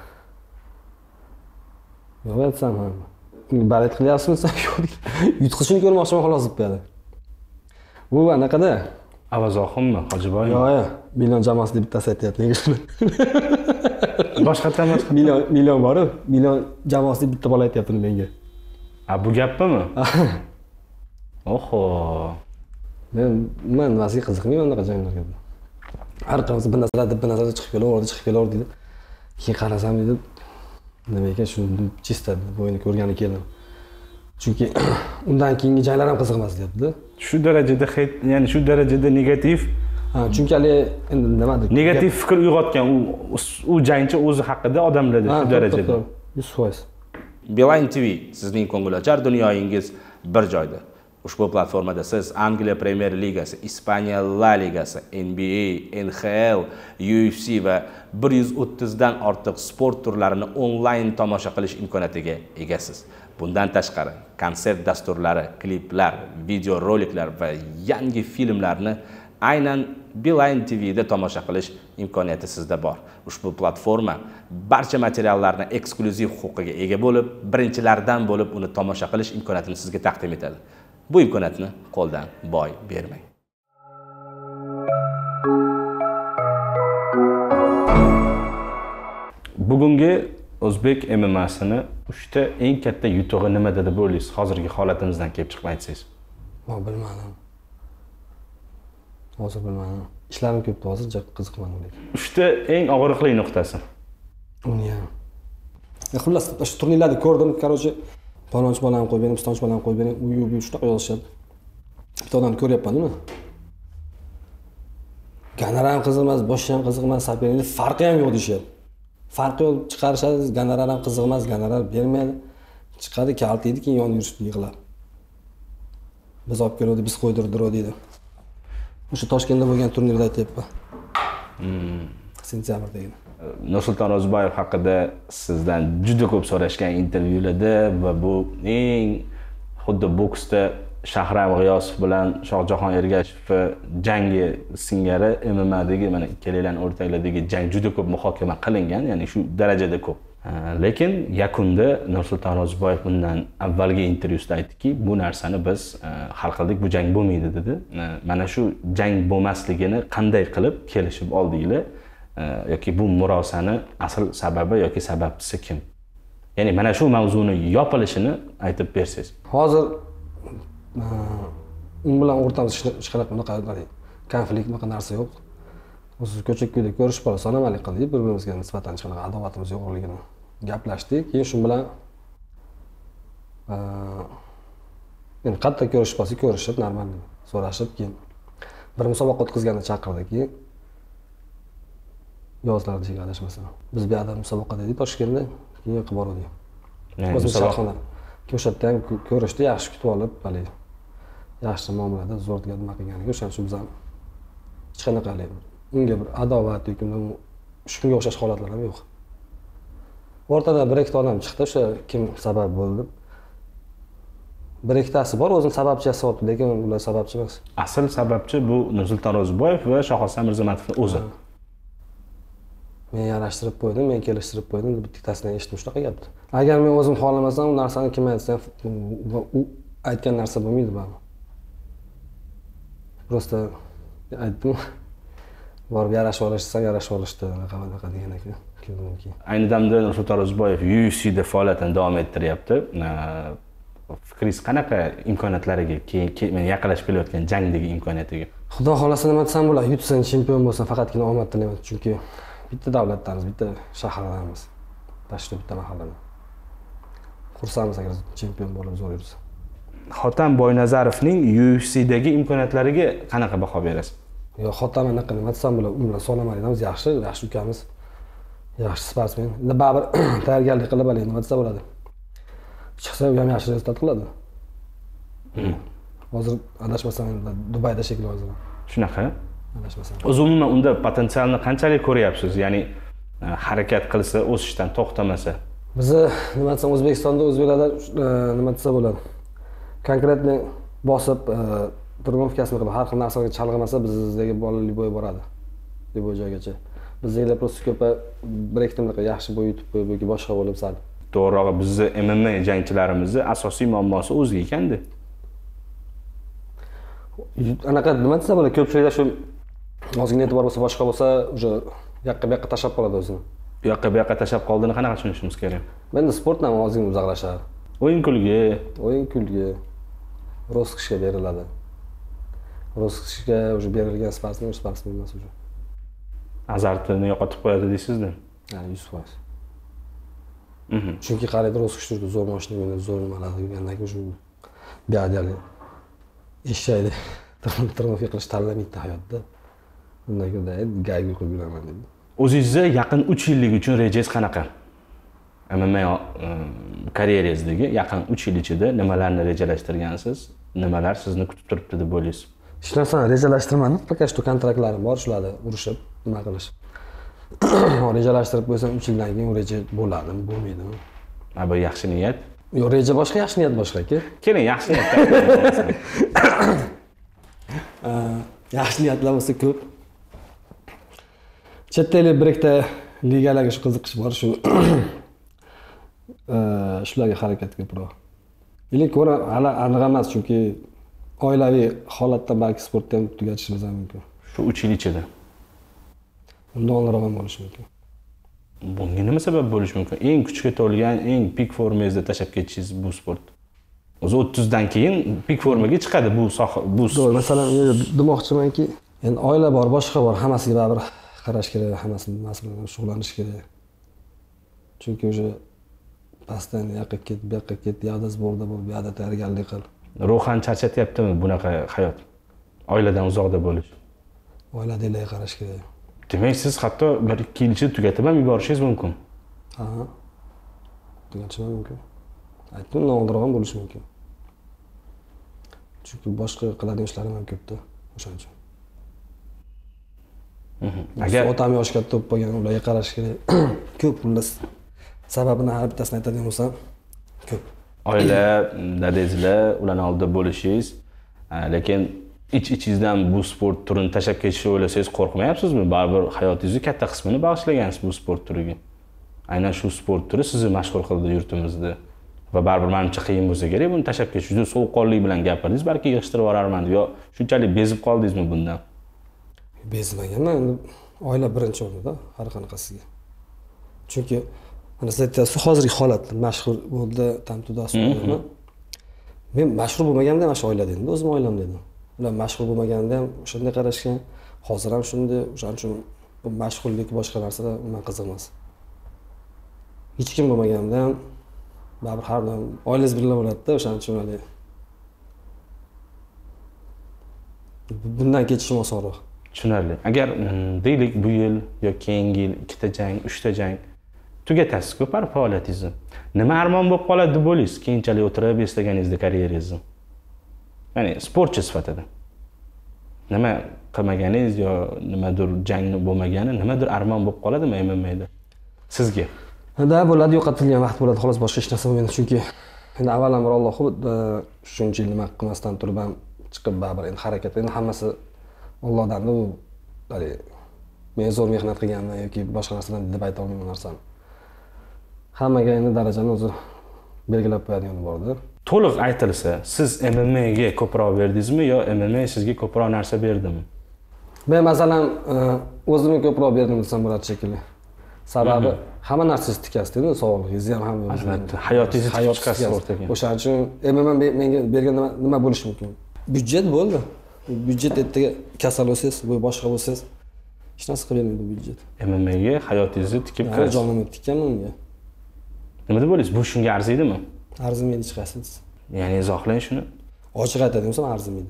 S2: Yo'q aytsam ham. Balet qilyapsizmi sen? Yutqizishni ko'rmoqchiman xolos deb berdi. Bu anaqada
S1: Avazoximmi, Hojiboy?
S2: Yo'q, million jamoasida bittasi aytayapti, nega shuni?
S1: Boshqa emas.
S2: Million bor-ku, million jamoasida bitta bola aytayapti menga.
S1: Bu gapmi? Oho.
S2: Men nimasiga qiziqmayman unaqa janglarga. Har qanday bir narsalar chiqib kelaverdi dedi. Keyin qarasam dedi, nima ekan shuni chista bo'yini ko'rgani keldim. Chunki undan keyingi janglar ham qiziq emas deyapti-da.
S1: Shu darajada ya'ni shu darajada negativ.
S2: Chunki hali endi nimadir?
S1: Negativ fikr uyg'otgan u jangchi o'zi haqida odamlarda shu darajada.
S2: 100%.
S1: Beeline TV sizning ko'ngilochar dunyoyingiz bir joyda. Ushbu platformada siz Angliya Premier Ligasi, Ispaniya La Ligasi, NBA, NHL, UFC va 130 dan ortiq sport turlarini onlayn tomosha qilish imkoniyatiga egasiz. Bundan tashqari, konsert dasturlari, kliplar, video roliklar va yangi filmlarni aynan Beeline TV'da tomosha qilish imkoniyati sizda bor. Ushbu platforma barcha materiallarni eksklyuziv huquqiga ega bo'lib, birinchilardan bo'lib uni tomosha qilish imkoniyatini sizga taqdim etadi. Bu imkoniyatni qo'ldan boy bermang. Bugungi o'zbek MMA'sini 3ta eng katta yutug'i nimada deb o'ylaysiz? Hozirgi holatimizdan kelib chiqib aytsangiz.
S2: Men bilmadim. Hozir bilmadim. Ishlarim ko'pdi hozir, qiziqmadim lekin.
S1: 3ta eng og'riqli nuqtasi.
S2: Uni ham. Xullas, shu turnirlarni ko'rdim, короче, palonchi bolani qo'yib bering, pistonchi bolani qo'yib bering, u shunaqa yozishadi. Bitta odamni ko'ryapman-ku. Gonorar ham qiziq emas, boshi ham qiziq emas, sopernikning farqi ham yo'q deyishadi. Farqi yo'q chiqarishadi, gonorar ham qiziq emas, gonorar bermaydi. Chiqadi, kaltiydi, keyin yonib yurishib yig'lab. Biz olib keldik, biz qo'ydirdik deydi. O'sha Toshkentda bo'lgan turnirda aytyapman. Sentyabrdagi.
S1: Nursulton Ro'ziboyev haqida sizdan juda ko'p so'rashgan intervyularda va bu eng xuddi boksda Shahram G'iyosov bilan Shohjahon Ergashev jangi singari MMA'dagi mana ikkalanglar o'rtaklaridagi jang juda ko'p muhokama qilingan, ya'ni shu darajada ko'p. Lekin yakunda Nursulton Ro'ziboyev bundan avvalgi intervyusida aytdiki, bu narsani biz hal qildik, bu jang bo'lmaydi dedi. Mana shu jang bo'lmasligini qanday qilib kelishib oldinglar? Yoki bu murosani asl sababi yoki sababchisi kim? Ya'ni mana shu mavzuni yopilishini aytib bersangiz.
S2: Hozir u bilan o'rtamizda hech qanaqa bunaqa konflikt bunaqa narsa yo'q. O'zi ko'cha-ko'yda ko'rishib qolib, salom-alik qildik, bir-birimizga nisbatan hech qanaqa adovatimiz yo'qligini gaplashdik. Keyin shu bilan endi qayerda ko'rishib qolsak, ko'rishib, normal so'rashib, keyin bir musobaqa o'tkazganda chaqirdik. Yozlarda adashmasam. Biz bu yerda musobaqa dedik Toshkentda, keyin qilib bordik. O'zimiz sharxona. O'sha yerda ham ko'rishdi, yaxshi kutib olib, balki yaxshi muomalada zo'rga nima qilganiga o'shaning uchun biz ham hech qanaqa unga bir adovat yoki shunga o'xshash holatlar ham yo'q. O'rtadan bir ikkita odam chiqdi, o'sha kim sabab bo'ldi. Bir ikkitasi bor, o'zini sababchi yasayapti, lekin ular sababchi emas.
S1: Asl sababchi bu Nursulton Ro'ziboyev va Shohhasan Mirzamatov o'zi.
S2: Men yarashtirib qo'ydim, men kelishtirib qo'ydim deb bittasidan eshitdim shunaqa gapni. Agar men o'zim xohlamasam, u narsani kim aytsa, u aytgan narsa bo'lmaydi baribir. Prosta aytdim. Borib yarashib olishsam, yarashib olishdi, anaqa degan ekan.
S1: Ayni damda Nursulton Ro'ziboyev UFC'da faoliyatini davom ettiryapti. Fikringiz qanaqa imkoniyatlariga, keyin yaqinlashib kelayotgan jangdagi imkoniyatiga?
S2: Xudo xolasa nima desam bo'ladi, yutsin, chempion bo'lsa, faqatgina omad tilayman, chunki bitta davlatdamiz, bitta shahardanmiz. Tashqi bitta mahalladan. Xursandmiz agar chempion bo'lib zo'r yursa.
S1: Xotam Boynazarovning UFC'dagi imkoniyatlariga qanaqa baho berasiz?
S2: Yo, Xotam anaqa nima desam bo'ladi, u bilan so'lamaymiz, yaxshi ukamiz. Yaxshi sportsmen. Endi baribir tayyorgarlik qilib oladi, nima desa bo'ladi. Chiqsa u ham yaxshi rezultat qiladi. Hozir adashmasam Dubayda shekilli hozir.
S1: Shunaqa?
S2: Adashmasam.
S1: O'zi umuman unda potensialni qanchalik ko'ryapsiz? Ya'ni harakat qilsa, o'sishdan to'xtamasa.
S2: Bizni nima desam O'zbekistonda o'zbeklar nima desa bo'ladi. Konkretni bosib тренировкасini qilib har xil narsaga chalg'imasa bizdagi bolali bo'y boradi. Bu joygacha. Bizdagilar просто ko'pa bir ikkita bunaqa yaxshi bo'y yutib qo'yib yoki boshqa bo'lib sal.
S1: To'g'rirog'i bizni MMA jangchilarimizni asosiy muammosi o'ziga ekanda.
S2: Anaqa nima desa bo'ladi, ko'pchiliklar shu ozgina e'tibor bo'lsa, boshqa bo'lsa, o'sha yoqqa bu yoqqa tashab qoladi o'zini.
S1: Bu yoqqa bu yoqqa tashab qoldini qanaqa tushunishimiz kerak?
S2: Menda sportdan ozgina uzoqlashadi.
S1: O'yin
S2: kulgi roskishga beriladi. Roskishga o'sha berilgan sportsmen emas o'sha.
S1: Azartini yo'qotib qo'yadi deysizda?
S2: Ha, 100%. Chunki qaraydi roskishda zo'r mashina bilan zo'r nimalar degandan keyin shu beadali eshakni trenorovka qilish tanlamaydi hayotda. Undan ko'ra gayga qo'yib yuraman dedi.
S1: O'zingizni yaqin 3 yillik uchun rejangiz qanaqa? MMA karyerangizdagi yaqin 3 yil ichida nimalarni rejalashtirgansiz? Nimalar sizni kutib turibdi deb o'ylaysiz?
S2: Hech narsani rejalashtirmadim. Faqat shu kontraktlarim bor, shularni urishib, nima qilish. Rejalashtirib qo'ysam 3 yildan keyin reja bo'ladimi, bo'lmaydimi?
S1: Bu yaxshi niyat.
S2: Yo'q, reja boshqa, yaxshi niyat boshqa-ku.
S1: Keling, yaxshi niyatdan.
S2: Yaxshi niyatlar bo'lsa ko'p. Chet ellik bir ikkita ligalarga shu qiziqish bor, shu shularga harakat ko'proq. Lekin ko'ra hali aniq emas, chunki oilaviy holatda balki sportni ham tugatishimiz ham mumkin.
S1: Shu 3 yil ichida.
S2: Undan oldinroq ham bo'lishi mumkin.
S1: Bunga nima sabab bo'lishi mumkin? Eng kuchga to'lgan, eng pik formangizda tashlab ketishingiz bu sport. O'zi 30 dan keyin pik formaga chiqadi bu soha, bu.
S2: Masalan, demoqchimanki, endi oila bor, boshqa bor, hammasiga baribir qarash kerak, hammasi mas'ul bilan shug'ullanish kerak. Chunki o'sha pastdan yoqqa ket, bu yoqqa ket, yoqda sportda bo'l, bu yoqda tayyorgarlik qil.
S1: Ruhan charchatyaptimi bunaqa hayot? Oiladan uzoqda bo'lish.
S2: Oiladagi qarash kerak.
S1: Demak, siz hatto 1-2 yil ichida tugatib ham yuborishingiz mumkin.
S2: Ha. Tugatishim mumkin. Aytdim, undan oldinroq ham bo'lishi mumkin. Chunki boshqa qiladigan ishlarim ham ko'pda, o'shaning uchun. Agar otam yoshi katta bo'lib qolgan, ularga qarash kerak. Ko'p xullas. Sababini har bittasini aytadigan bo'lsam, ko'p.
S1: Oila, dadangizlar, ularning oldida bo'lishingiz, lekin ichingizdan bu sport turini tashlab ketishni o'ylasangiz qo'rqmayapsizmi? Baribir hayotingizning katta qismini bag'ishlagansiz bu sport turiga. Aynan shu sport turi sizni mashg'ul qildi yurtimizda. Va baribir menimcha qiyin bo'lsa kerak buni tashlab ketish. Juda sovuqqonlik bilan gapirdingiz, balki yig'ishtirib yuborarman yo shunchalik bezib qoldingizmi bundan?
S2: Bezmaganman, endi oila birinchi o'rinda har qanaqasiga. Chunki mana siz aytasiz, hozirgi holat mashhur bo'ldi, tamtudasi bo'ldi. Men mashhur bo'lmaganimda ham shu oilada edim, o'zim oilam dedim. Ular mashhur bo'lmaganida ham shunday qarashgan, hozir ham shunday, o'shaning uchun bu mashhurlik boshqa narsalar undan qiziq emas. Hech kim bo'lmaganida ham baribir har doim oilangiz birga bo'ladi-da, o'shaning uchun hali bundan ketishim osonroq.
S1: Tushunarli. Agar deylik bu yil yo keyingi yil 2 ta jang, 3 ta jang tugatasiz ko'par faoliyatingizni. Nima armon bo'lib qoladi deb o'ylaysiz keyinchalik o'tirib eslaganingizda karyerangizni? Ya'ni sportchi sifatida. Nima qilmaganingiz yo nimadir jangni bo'lmagani, nimadir armon bo'lib qoladimi MMA'da? Sizga?
S2: Da bo'ladi, yo'qotilgan vaqt bo'ladi, xolos boshqa hech narsa bo'lmaydi. Chunki endi avvalambor Alloh shuncha yil nima qilmasdan turib ham chiqib baribir endi harakat. Endi hammasi Allohdan-da u men zo'r mehnat qilganman yoki boshqa narsadan deb ayta olmayman narsani. Hammaga endi darajani o'zi belgilab qo'yadigan borda.
S1: To'liq aytilsa, siz MMA ga ko'proq berdingizmi yo MMA sizga ko'proq narsa berdimi?
S2: Men masalan o'zimga ko'proq berdim desam bo'ladi shekilli. Sababi hamma narsangiz tikasida, sog'lig'ingiz ham hamma.
S1: Albatta, hayotingizni chiqarasiz o'rtaga.
S2: O'shaning uchun MMA menga bergan nima bo'lishi mumkin? Byudjet bo'ldi. Byudjet ertaga kasal bo'lsangiz, boshqa bo'lsangiz, hech narsa qilib bermaydi byudjet.
S1: MMA ga hayotingizni tikib kirasiz.
S2: Jonimni tikkanman unga.
S1: Nima deb o'ylaysiz? Bu shunga arziydimi?
S2: Arzimaydi hech qaysi.
S1: Ya'ni izohlang shuni.
S2: Ochiq aytadigan bo'lsam arzimaydi.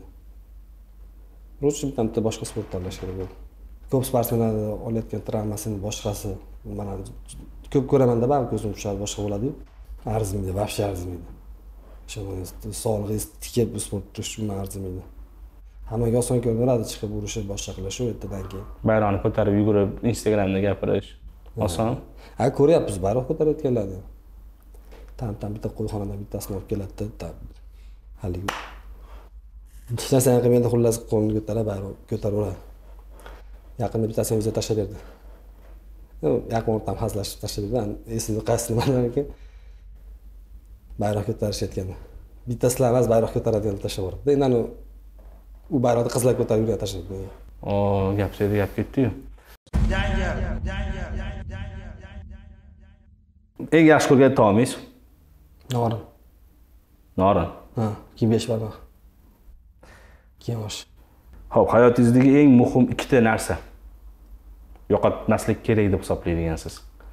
S2: Lutf bitta boshqa sport tanlash kerak bo'ldi. Ko'p sportmenlarni olayotgan travmasini boshqasi, mana ko'p ko'raman-da, balki ko'zim tushadi, boshqa bo'ladi-yu. Arzimaydi, vaqti arzimaydi. O'shangiz sog'lig'ingiz tikib bu sport turish uchun arzimaydi. Hammaga oson ko'rinadi chiqib urishib, boshqa qilish o'tdan keyin.
S1: Bayroqni ko'tarib yugurib, Instagramda gapirish oson.
S2: Ko'ryapmiz bayroq ko'tarayotganlarni. Tam bitta qo'yxonadan bittasini olib keladi-da, haligi. Hech narsa qilmaydi, xullas qo'lni ko'tarib bayroq ko'taraveradi. Yaqinda bittasini bizga tashlab berdi. Yaqin o'rtam hazillashib tashlab berdi. Esimda qaysi nimadan ekan? Bayroq ko'tarishayotganda. Bittasilar emas, bayroq ko'taradigan tashlab yubordi. Endi u bayroqni qizlar ko'tarib yurgan tashlab berdi.
S1: Gapsaydi, gap ketdi-yu. Eng yaxshi ko'rgan taomingiz?
S2: Norin.
S1: Norin.
S2: Ha, keyin 5 barmoq. Keyin osh.
S1: Xo'p, hayotingizdagi eng muhim 2 ta narsa yo'qotmaslik kerak deb hisoblaydigansiz.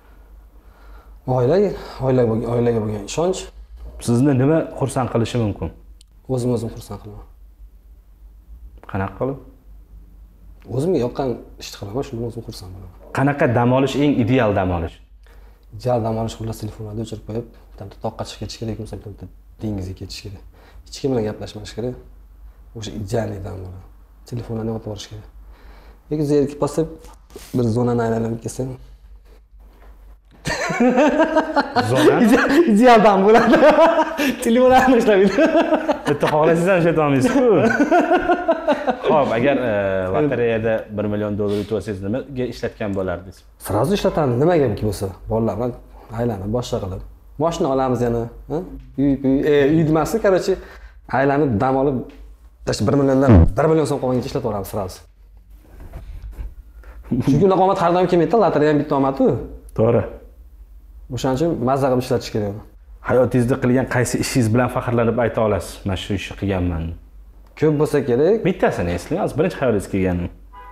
S1: Oilaga bo'lgan ishonch. Sizni nima xursand qilishi mumkin?
S2: O'zim xursand qilaman.
S1: Qanaqa qilib?
S2: O'zimga yoqqan ishni qilaman, shundan o'zim xursand bo'laman.
S1: Qanaqa dam olish eng ideal dam olish?
S2: Ideal dam olish xullas telefonlarni o'chirib qo'yib, toqqa chiqib ketish kerak bo'lsa, dengizga ketish kerak. Hech kim bilan gaplashmash kerak. O'sha ideal dam bo'ladi. Telefonlarni o'tib borish kerak. Yoki zerikib qolsa, bir zonani aylanib kelsam.
S1: Zona?
S2: Ideal dam bo'ladi. Telefonlarni ishlaydi.
S1: Bitta xohlasangiz ham ishlata olmaysiz-ku. Xo'p, agar lotereyada $1 million yutib olsangiz nimaga ishlatgan bo'lardingiz?
S2: Sразу ishlataman, nimaga bo'lsa, bolalar bilan aylanib boshqa qilib. Mashina olamiz yana, uy demaslik, короче, aylanib dam olib Tash 1 milliondan 1 million so'm qolgancha ishlatib yuboramiz sразу. Chunki unaqa omad har doim kelmaydi, lotereya ham bitta omad-ku.
S1: To'g'ri.
S2: O'shaning uchun mazza qilib ishlatish kerak.
S1: Hayotingizda qilgan qaysi ishingiz bilan faxrlanib ayta olasiz? Mana shu ishni qilganman.
S2: Ko'p bo'lsa kerak.
S1: Bittasini eslang, hozir birinchi hayolingizga kelgani.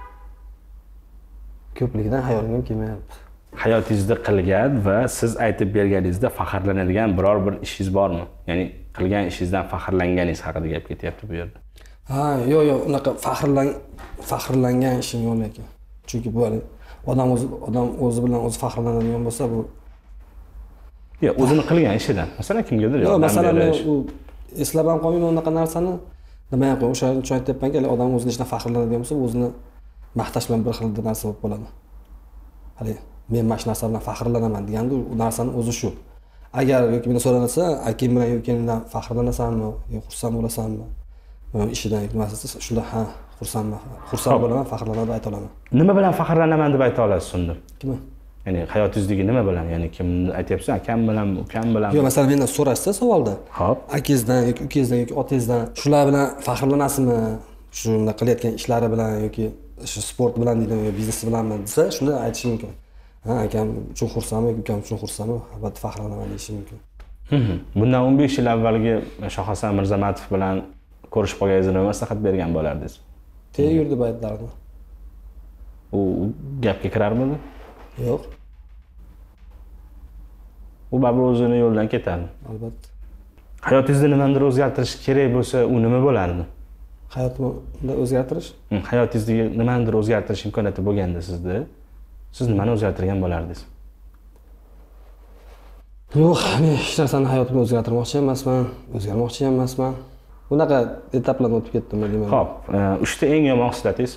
S2: Ko'pligidan hayolimga kelmayapti.
S1: Hayotingizda qilgan va siz aytib berganingizda faxrlanadigan biror bir ishingiz bormi? Ya'ni qilgan ishingizdan faxrlanganingiz haqida gap ketyapti bu yerda.
S2: Ha, yo'q, unaqa faxrlangan ishim yo'q lekin. Chunki bu odam o'zi bilan o'zi faxrlanadigan bo'lsa bu
S1: yo'q, o'zini qilgan ishidan. Masalan, kimgadir
S2: yo'q, masalan men u eslab ham qolmayman unaqa narsani. Nima ham qo'y, o'shaning uchun aytyapmanki, odam o'zining ishidan faxrlanadigan bo'lsa, o'zini maqtash bilan bir xil narsa bo'lib qoladi. Hali men mana shu narsa bilan faxrlanaman deganda u narsani o'zi shu. Agar yoki mendan so'ralsa, akam bilan yoki mendan faxrlanasanmi, yoki xursand bo'lasanmi? Ishidan yoki nimasi shunda ha, xursand bo'laman, faxrlanaman deb ayta olaman.
S1: Nima bilan faxrlanaman deb ayta olasiz unda?
S2: Kim?
S1: Ya'ni hayotingizdagi nima bilan? Ya'ni kimni aytyapsiz? Akam bilanmi, ukam bilanmi?
S2: Yo'q, masalan mendan so'rashsa savolda.
S1: Xo'p.
S2: Akangizdan yoki ukangizdan yoki otangizdan shular bilan faxrlanasizmi? Shunda qilayotgan ishlari bilan yoki shu sport bilan deydimi, yoki biznes bilanmi desa, shunda aytish mumkin. Ha, akam uchun xursandman, ukam uchun xursandman, albatta faxrlanaman deyish mumkin.
S1: Bundan 15 yil avvalgi Shohhasan Mirzamatov bilan ko'rishib qolganingizda nima maslahat bergan bo'lardingiz?
S2: Teg yur deb aytlardim.
S1: U gapga kirarmidi?
S2: Yo'q.
S1: U baribir o'zini yo'ldan ketadi.
S2: Albatta.
S1: Hayotingizda nimanidir o'zgartirish kerak bo'lsa, u nima bo'lardi?
S2: Hayotimda o'zgartirish?
S1: Hayotingizda nimanidir o'zgartirish imkoniyati bo'lganda sizda, siz nimani o'zgartirgan bo'lardingiz?
S2: Yo'q, men hech narsani hayotimda o'zgartirmoqchi emasman, o'zgarmoqchi ham emasman. Bunaqa etaplardan o'tib ketdim deyman.
S1: Xo'p, 3 ta eng yomon xislatingiz?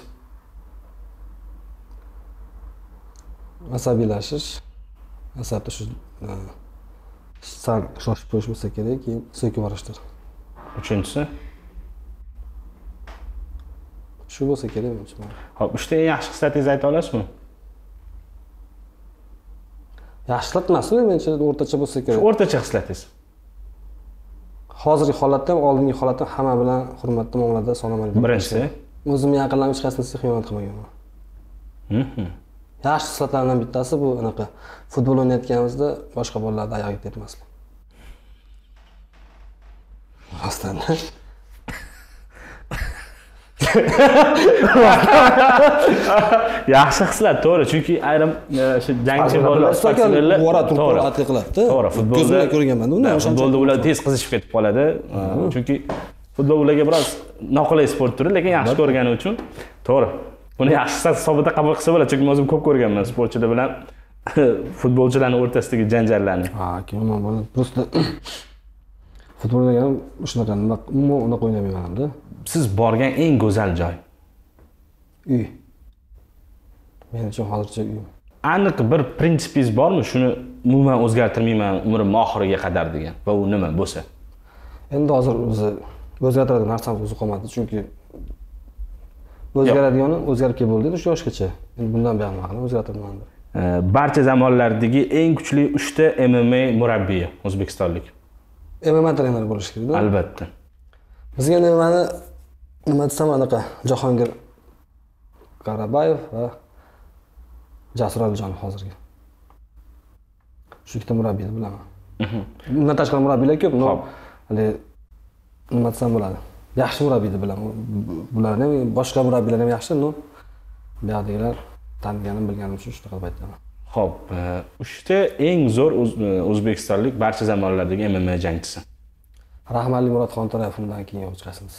S2: Asabiylashish, asabda shu sal shoshib qo'yish bo'lsa kerak, keyin so'kib yuborishdir.
S1: Uchinchisi?
S2: Shu bo'lsa kerak menimcha.
S1: Xo'p, 3 ta eng yaxshi xislatingizni ayta olasizmi?
S2: Yaxshilik emasmi, menimcha o'rtacha bo'lsa kerak.
S1: Shu o'rtacha xislatingiz.
S2: Hozirgi holatda ham, oldingi holatda hamma bilan hurmatli muomalada salomat.
S1: Birinchisi?
S2: O'zimni yaqinlarim hech qaysinisiga xiyonat qilmaganman. Yaxshi xislatlardan bittasi bu anaqa futbol o'ynayotganimizda boshqa bolalarni oyog'iga tepmaslik. Rostdan.
S1: Yaxshi xislat, to'g'ri, chunki ayrim shu jangchi bolalar, sportsmenlar
S2: to'g'ri atiq qiladi.
S1: To'g'ri, futbolda
S2: ko'rganman uni.
S1: Futbolda ular tez qizishib ketib qoladi. Chunki futbol ularga biroz noqulay sport turi, lekin yaxshi ko'rgani uchun to'g'ri. Uni yaxshi xislat hisobida qabul qilsa bo'ladi, chunki men o'zim ko'p ko'rganman sportchilar bilan futbolchilarning o'rtasidagi janjallarni.
S2: Ha, keyin bo'ladi. Просто futbolda ham shunaqa umuman unaqa o'ynamayman-da.
S1: Siz borgan eng go'zal joy?
S2: Uy. Men uchun hozircha uy.
S1: Aniq bir prinsipingiz bormi? Shuni umuman o'zgartirmayman umrim oxiriga qadar degan. Va u nima bo'lsa?
S2: Endi hozir o'zi o'zgartiradigan narsamiz o'zi qolmadi, chunki o'zgaradigani o'zgarib kelib bo'ldi shu yoshgacha. Endi bundan buyon nima qilib o'zgartiraman deb.
S1: Barcha zamonlardagi eng kuchli 3 ta MMA murabbiyi o'zbekistonlik.
S2: MMA treneri bo'lish kerak-da.
S1: Albatta.
S2: Bizga nima desam anaqa Jahongir Qarabayev va Jasur Alijonov hozirgi. Shu ikkita murabbiyni bilaman. Undan tashqari murabbiylar ko'p, hali nima desam bo'ladi. Yaxshi murabbiyni bilaman. Bularni boshqa murabbiylar ham yaxshi, bu yoqdagilar taniganim, bilganim uchun shunaqa qilib aytaman.
S1: Xo'p, 3 ta eng zo'r o'zbekistonlik barcha zamonlardagi MMA jangchisi.
S2: Rahmatli Murodxon To'rayev undan keyin yo'q chiqasimiz.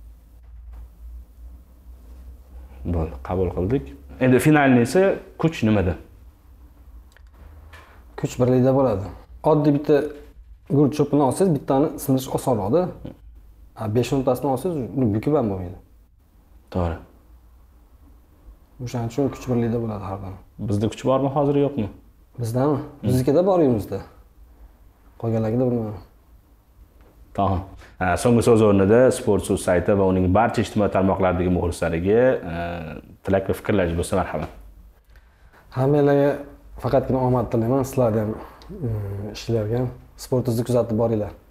S1: Bo'ldi, qabul qildik. Endi finalni esa kuch nimada?
S2: Kuch birlikda bo'ladi. Oddiy bitta gul cho'pini olsangiz, bittani sindirish osonroqda. 5-10 tasini olsangiz, uni bukib ham bo'lmaydi.
S1: To'g'ri.
S2: O'shaning uchun kuch birlikda bo'ladi har doim.
S1: Bizda kuch bormi hozir yo'qmi?
S2: Bizdami? Biznikida bor uyimizda. Qolganlarida bilmayman.
S1: Tamam. So'nggi so'z o'rnida Sportso'z sayti va uning barcha ijtimoiy tarmoqlardagi muxlislariga tilak va fikrlaringiz bo'lsa marhamat.
S2: Hammalarga faqatgina omad tilayman. Sizlarga ham ishlarga ham Sportso'zni kuzatib boringlar.